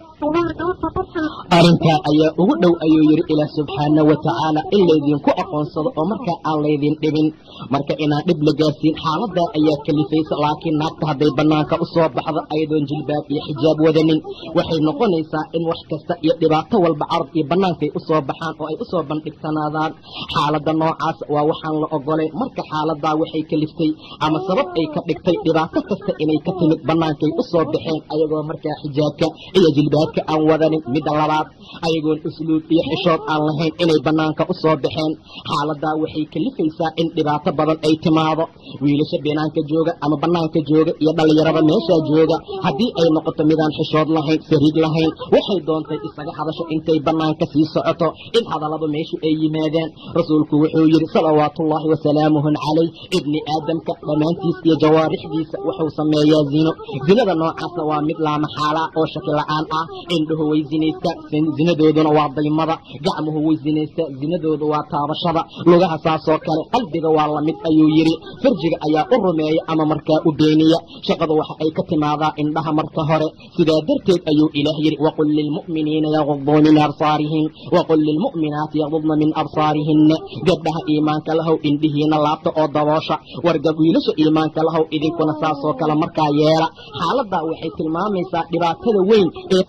arrintaa ayaa ugu dhow ayuu yidhi ilaah subxaana wa tacaala, in laydinku aqoonsado oo markaa aan laydin dhibin. marka inaan dhib la gaarsiin xaaladaa ayaa kalifaysa. laakiin naagta hadday bannaanka u soo baxdo ayadoon jilbaab iyo xijaab wadanin waxay noqonaysaa in wax kasta iyo dhibaato walba carab iyo bannaankay u soo baxaan oo ay u soo bandhigtanaadaan. xaaladda noocaas waa waxaan la ogolayn. marka xaaladaa waxay kaliftay ama sabab ay ka dhigtay dhibaato kasta inay ka timid bannaankay u soo baxeen ayagoo markaa xijaabka iyo jilbaab aan wadanin. midda labaad ayagoon usluub iyo xishood aan lahayn inay bannaanka u soo baxeen. xaaladaa waxay kalifaysaa in dhibaato badan ay timaado. wiilasha banaanka jooga ama bannaanka jooga iyo dhallinyarada meeshaa jooga haddii ay noqoto midaan xishood lahayn, sariig lahayn, waxay doontay isaga hadasho intay bannaanka sii socoto in hadalladu meeshu ay yimaadaan. rasuulku wuxuu yidhi salawaatullaahi wasalaamuhu calayh, ibni aadamka dhammaantiis iyo jawaarixdiisa wuxuu sameeyaa zino. zinada noocaasna waa mid laamaxaala oo shaki la'aan ah. indhuhu way zinaystaa, zinadooduna waa daymada. gacmuhu way zinaystaa, zinadoodu waa taabashada. lugaha saasoo kale. qalbiga waa lamid ayuu yidhi. farjiga ayaa u rumeeya ama markaa u beeniya. shaqadu waxa ay ka timaadaa indhaha marka hore. sidaa darteed ayuu ilaah yidhi, waqul lilmu'miniina yaguduu min absaarihim waqul lilmu'minaati yagudna min absaarihinna. gabdhaha iimaanka lahow indhihiina laabta oo daboosha. wargab wiilasha iimaanka lahow idinkuna saasoo kale markaa yeela. xaaladaa waxay tilmaamaysaa dhibaatada weyn ee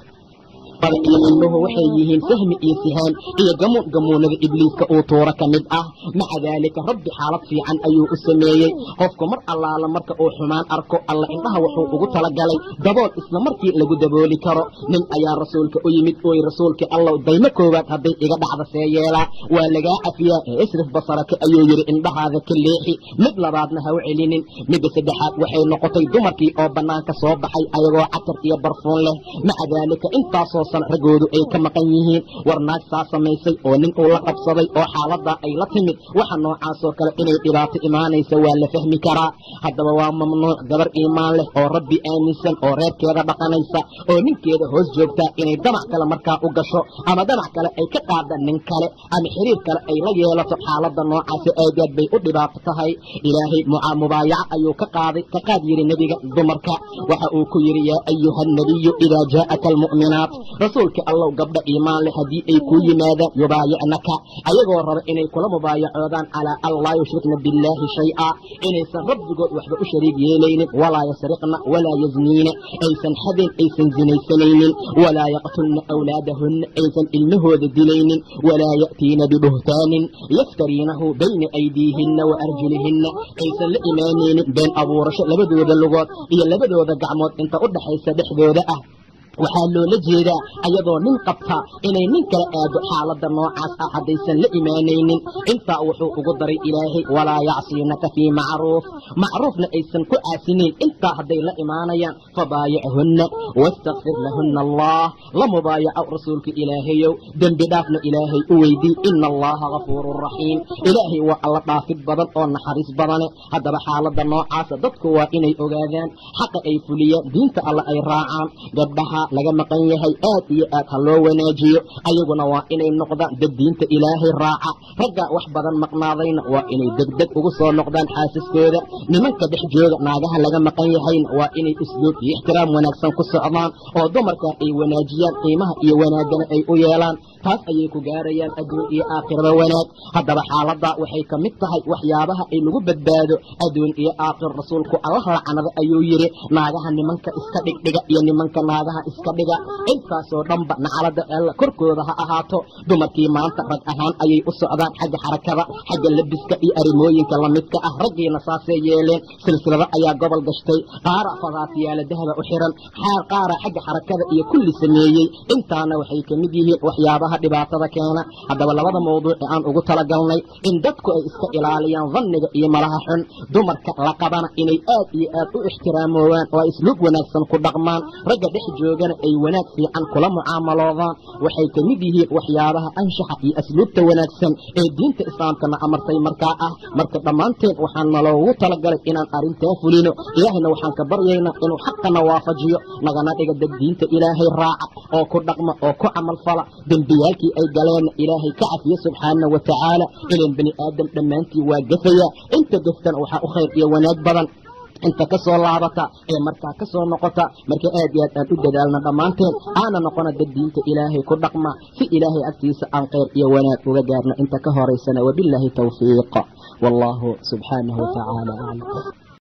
iyo ilmuhu waxay yihiin sahmi iyo sihaan iyo gamuun gamuunada ibliiska uu tuuro ka mid ah. maca daalika rabbi xaalad fiican ayuu u sameeyey. qofku mar allaala marka uu xumaan arko alla indhaha wuxuu ugu talagalay dabool isla markii lagu dabooli karo. nin ayaa rasuulka u yimid ooy rasuulkii allow daymo koowaad hadday iga dhacda see yeelaa? waa lagaa cafiyaa ee isrif basaraka ayuu yidhi, indhahaada ka leexi. mid labaadna ha u celinin. midda saddexaad waxay noqotay dumarkii oo bannaanka soo baxay ayagoo catar iyo barfuun leh. maca daalika intaasoo raggoodu ay ka maqan yihiin. war naag saa samaysay oo nin uu la qabsaday oo xaaladaa ay la timid waxa noocaasoo kale inay dhibaato imaanaysa waa la fahmi karaa. haddaba waa mamnuuc gabar iimaan leh oo rabbi aaminsan oo reerkeeda dhaqanaysa oo ninkeeda hoos joogtaa inay damac kale markaa u gasho ama damac kale ay ka qaada nin kale ama xiriir kale ay la yeelato. xaaladda noocaasi aadaad bay u dhibaato tahay. ilaahay mubaayaca ayuu ka qaaday ka qaad yidhi nebiga dumarka. waxa uu ku yidhi, yaa ayuha nabiyu idaa jaa'aka almu'minaat, rasuulka allow gabdha iimaan leh haddii ay kuu yimaadaan yubaayicnaka ayagoo raba inay kula mubaayacoodaan calaa an laa yushrikna billaahi shay-a, inaysan rabbigood waxba u shariig yeelaynin, walaa yasriqna walaa yazniina, aysan xadin aysan zinaysanaynin, walaa yaqtulna awlaadahunna, aysan ilmahooda dilaynin, walaa ya'tiina bibuhtaanin yaftariinahu bayna aydiihinna wa arjulihinna, aysan la imaanaynin been abuurasho labadooda lugood iyo labadooda gacmood inta u dhaxaysa dhexdooda ah. waxaa loola jeedaa ayadoo nin qabta inay nin kala aado. xaaladda noocaas ah haddaysan la imaanaynin intaa wuxuu ugu daray ilaahay, walaa yacsiinaka fii macruuf, macruufna aysan ku caasinayn. intaa hadday la imaanayaan fabaayicahunna wastakfir lahunna allah, la mubaayaco rasuulka ilaahayow, dembi dhaafna ilaahay u weydii. ina allaha gafuurun raxiim, ilaahay waa alla dhaafid badan oo naxariis badane. haddaba xaaladda noocaasa dadku waa inay ogaadaan, xaqa ay fuliyaan, diinta alla ay raacaan. gabdhaha laga maqan yahay aad iyo aad ha loo wanaajiyo. ayaguna waa inay noqdaan dad diinta ilaahay raaca. ragga wax badan maqnaadayna waa inay degdeg ugu soo noqdaan xaasaskooda. nimanka dhex jooga naagaha laga maqan yahayna waa inay usluub iyo ixtiraam wanaagsan ku socdaan oo dumarka ay wanaajiyaan, qiimaha iyo wanaagana ay u yeelaan. taas ayay ku gaarayaan adduun iyo aakhiraba wanaag. haddaba xaaladdaa waxay ka mid tahay waxyaabaha ay lagu badbaado adduun iyo aakhir. rasuulku allah lacanada ayuu yidhi, naagaha nimanka iska dhigdhiga iyo nimanka naagaha iska dhiga intaasoo dhanba nacalada alla korkooda ha ahaato dumarkii maanta rag ahaan ayay u socdaan xagga xarakada xagga labiska iyo arimooyinka lamidka ah raggiina saasay yeeleen silsilada ayaa gobol gashtay qaara fadaatiyaala dahaba u xiran xaar qaara xagga xarakada iyo kulli sameeyey intaana waxay ka mid yihiin waxyaabaha dhibaatada keena haddaba labada mawduuc ee aan ugu talagalnay in dadku ay iska ilaaliyaan dhanniga iyo malaha xun dumarka la qabana inay aad iyo aad u ixtiraamoodaan oo ay isluub wanaagsan ku dhaqmaan ragga dhex joogana ay wanaag fiican kula mucaamaloodaan waxay ka mid yihiin waxyaabaha anshaxa iyo asluubta wanaagsan ee diinta islaamkana amartay markaa ah marka dhammaanteen waxaan naloogu talagalay inaan arrintaa fulino ilaahayna waxaan ka baryaynaa inuu xaqana waafajiyo nagana dhiga dad diinta ilaahay raaca oo ku dhaqma oo ku camal fala dembiyaalkii ay galeenna ilaahay ka cafiyo subxaanahu wa tacaala ilan bani aadam dhammaantii waa gafaya inta gaftana waxaa u khayr iyo wanaag badan inta ka soo laabata ee markaa ka soo noqota marka aad iyo aad aan u dadaalna dhammaanteen aana noqona dad diinta ilaahay ku dhaqma si ilaahay agtiisa aan khayr iyo wanaag uga gaarno inta ka horaysana wabilaahi tawfiiq wallahu subxaanahu wa tacaala aclam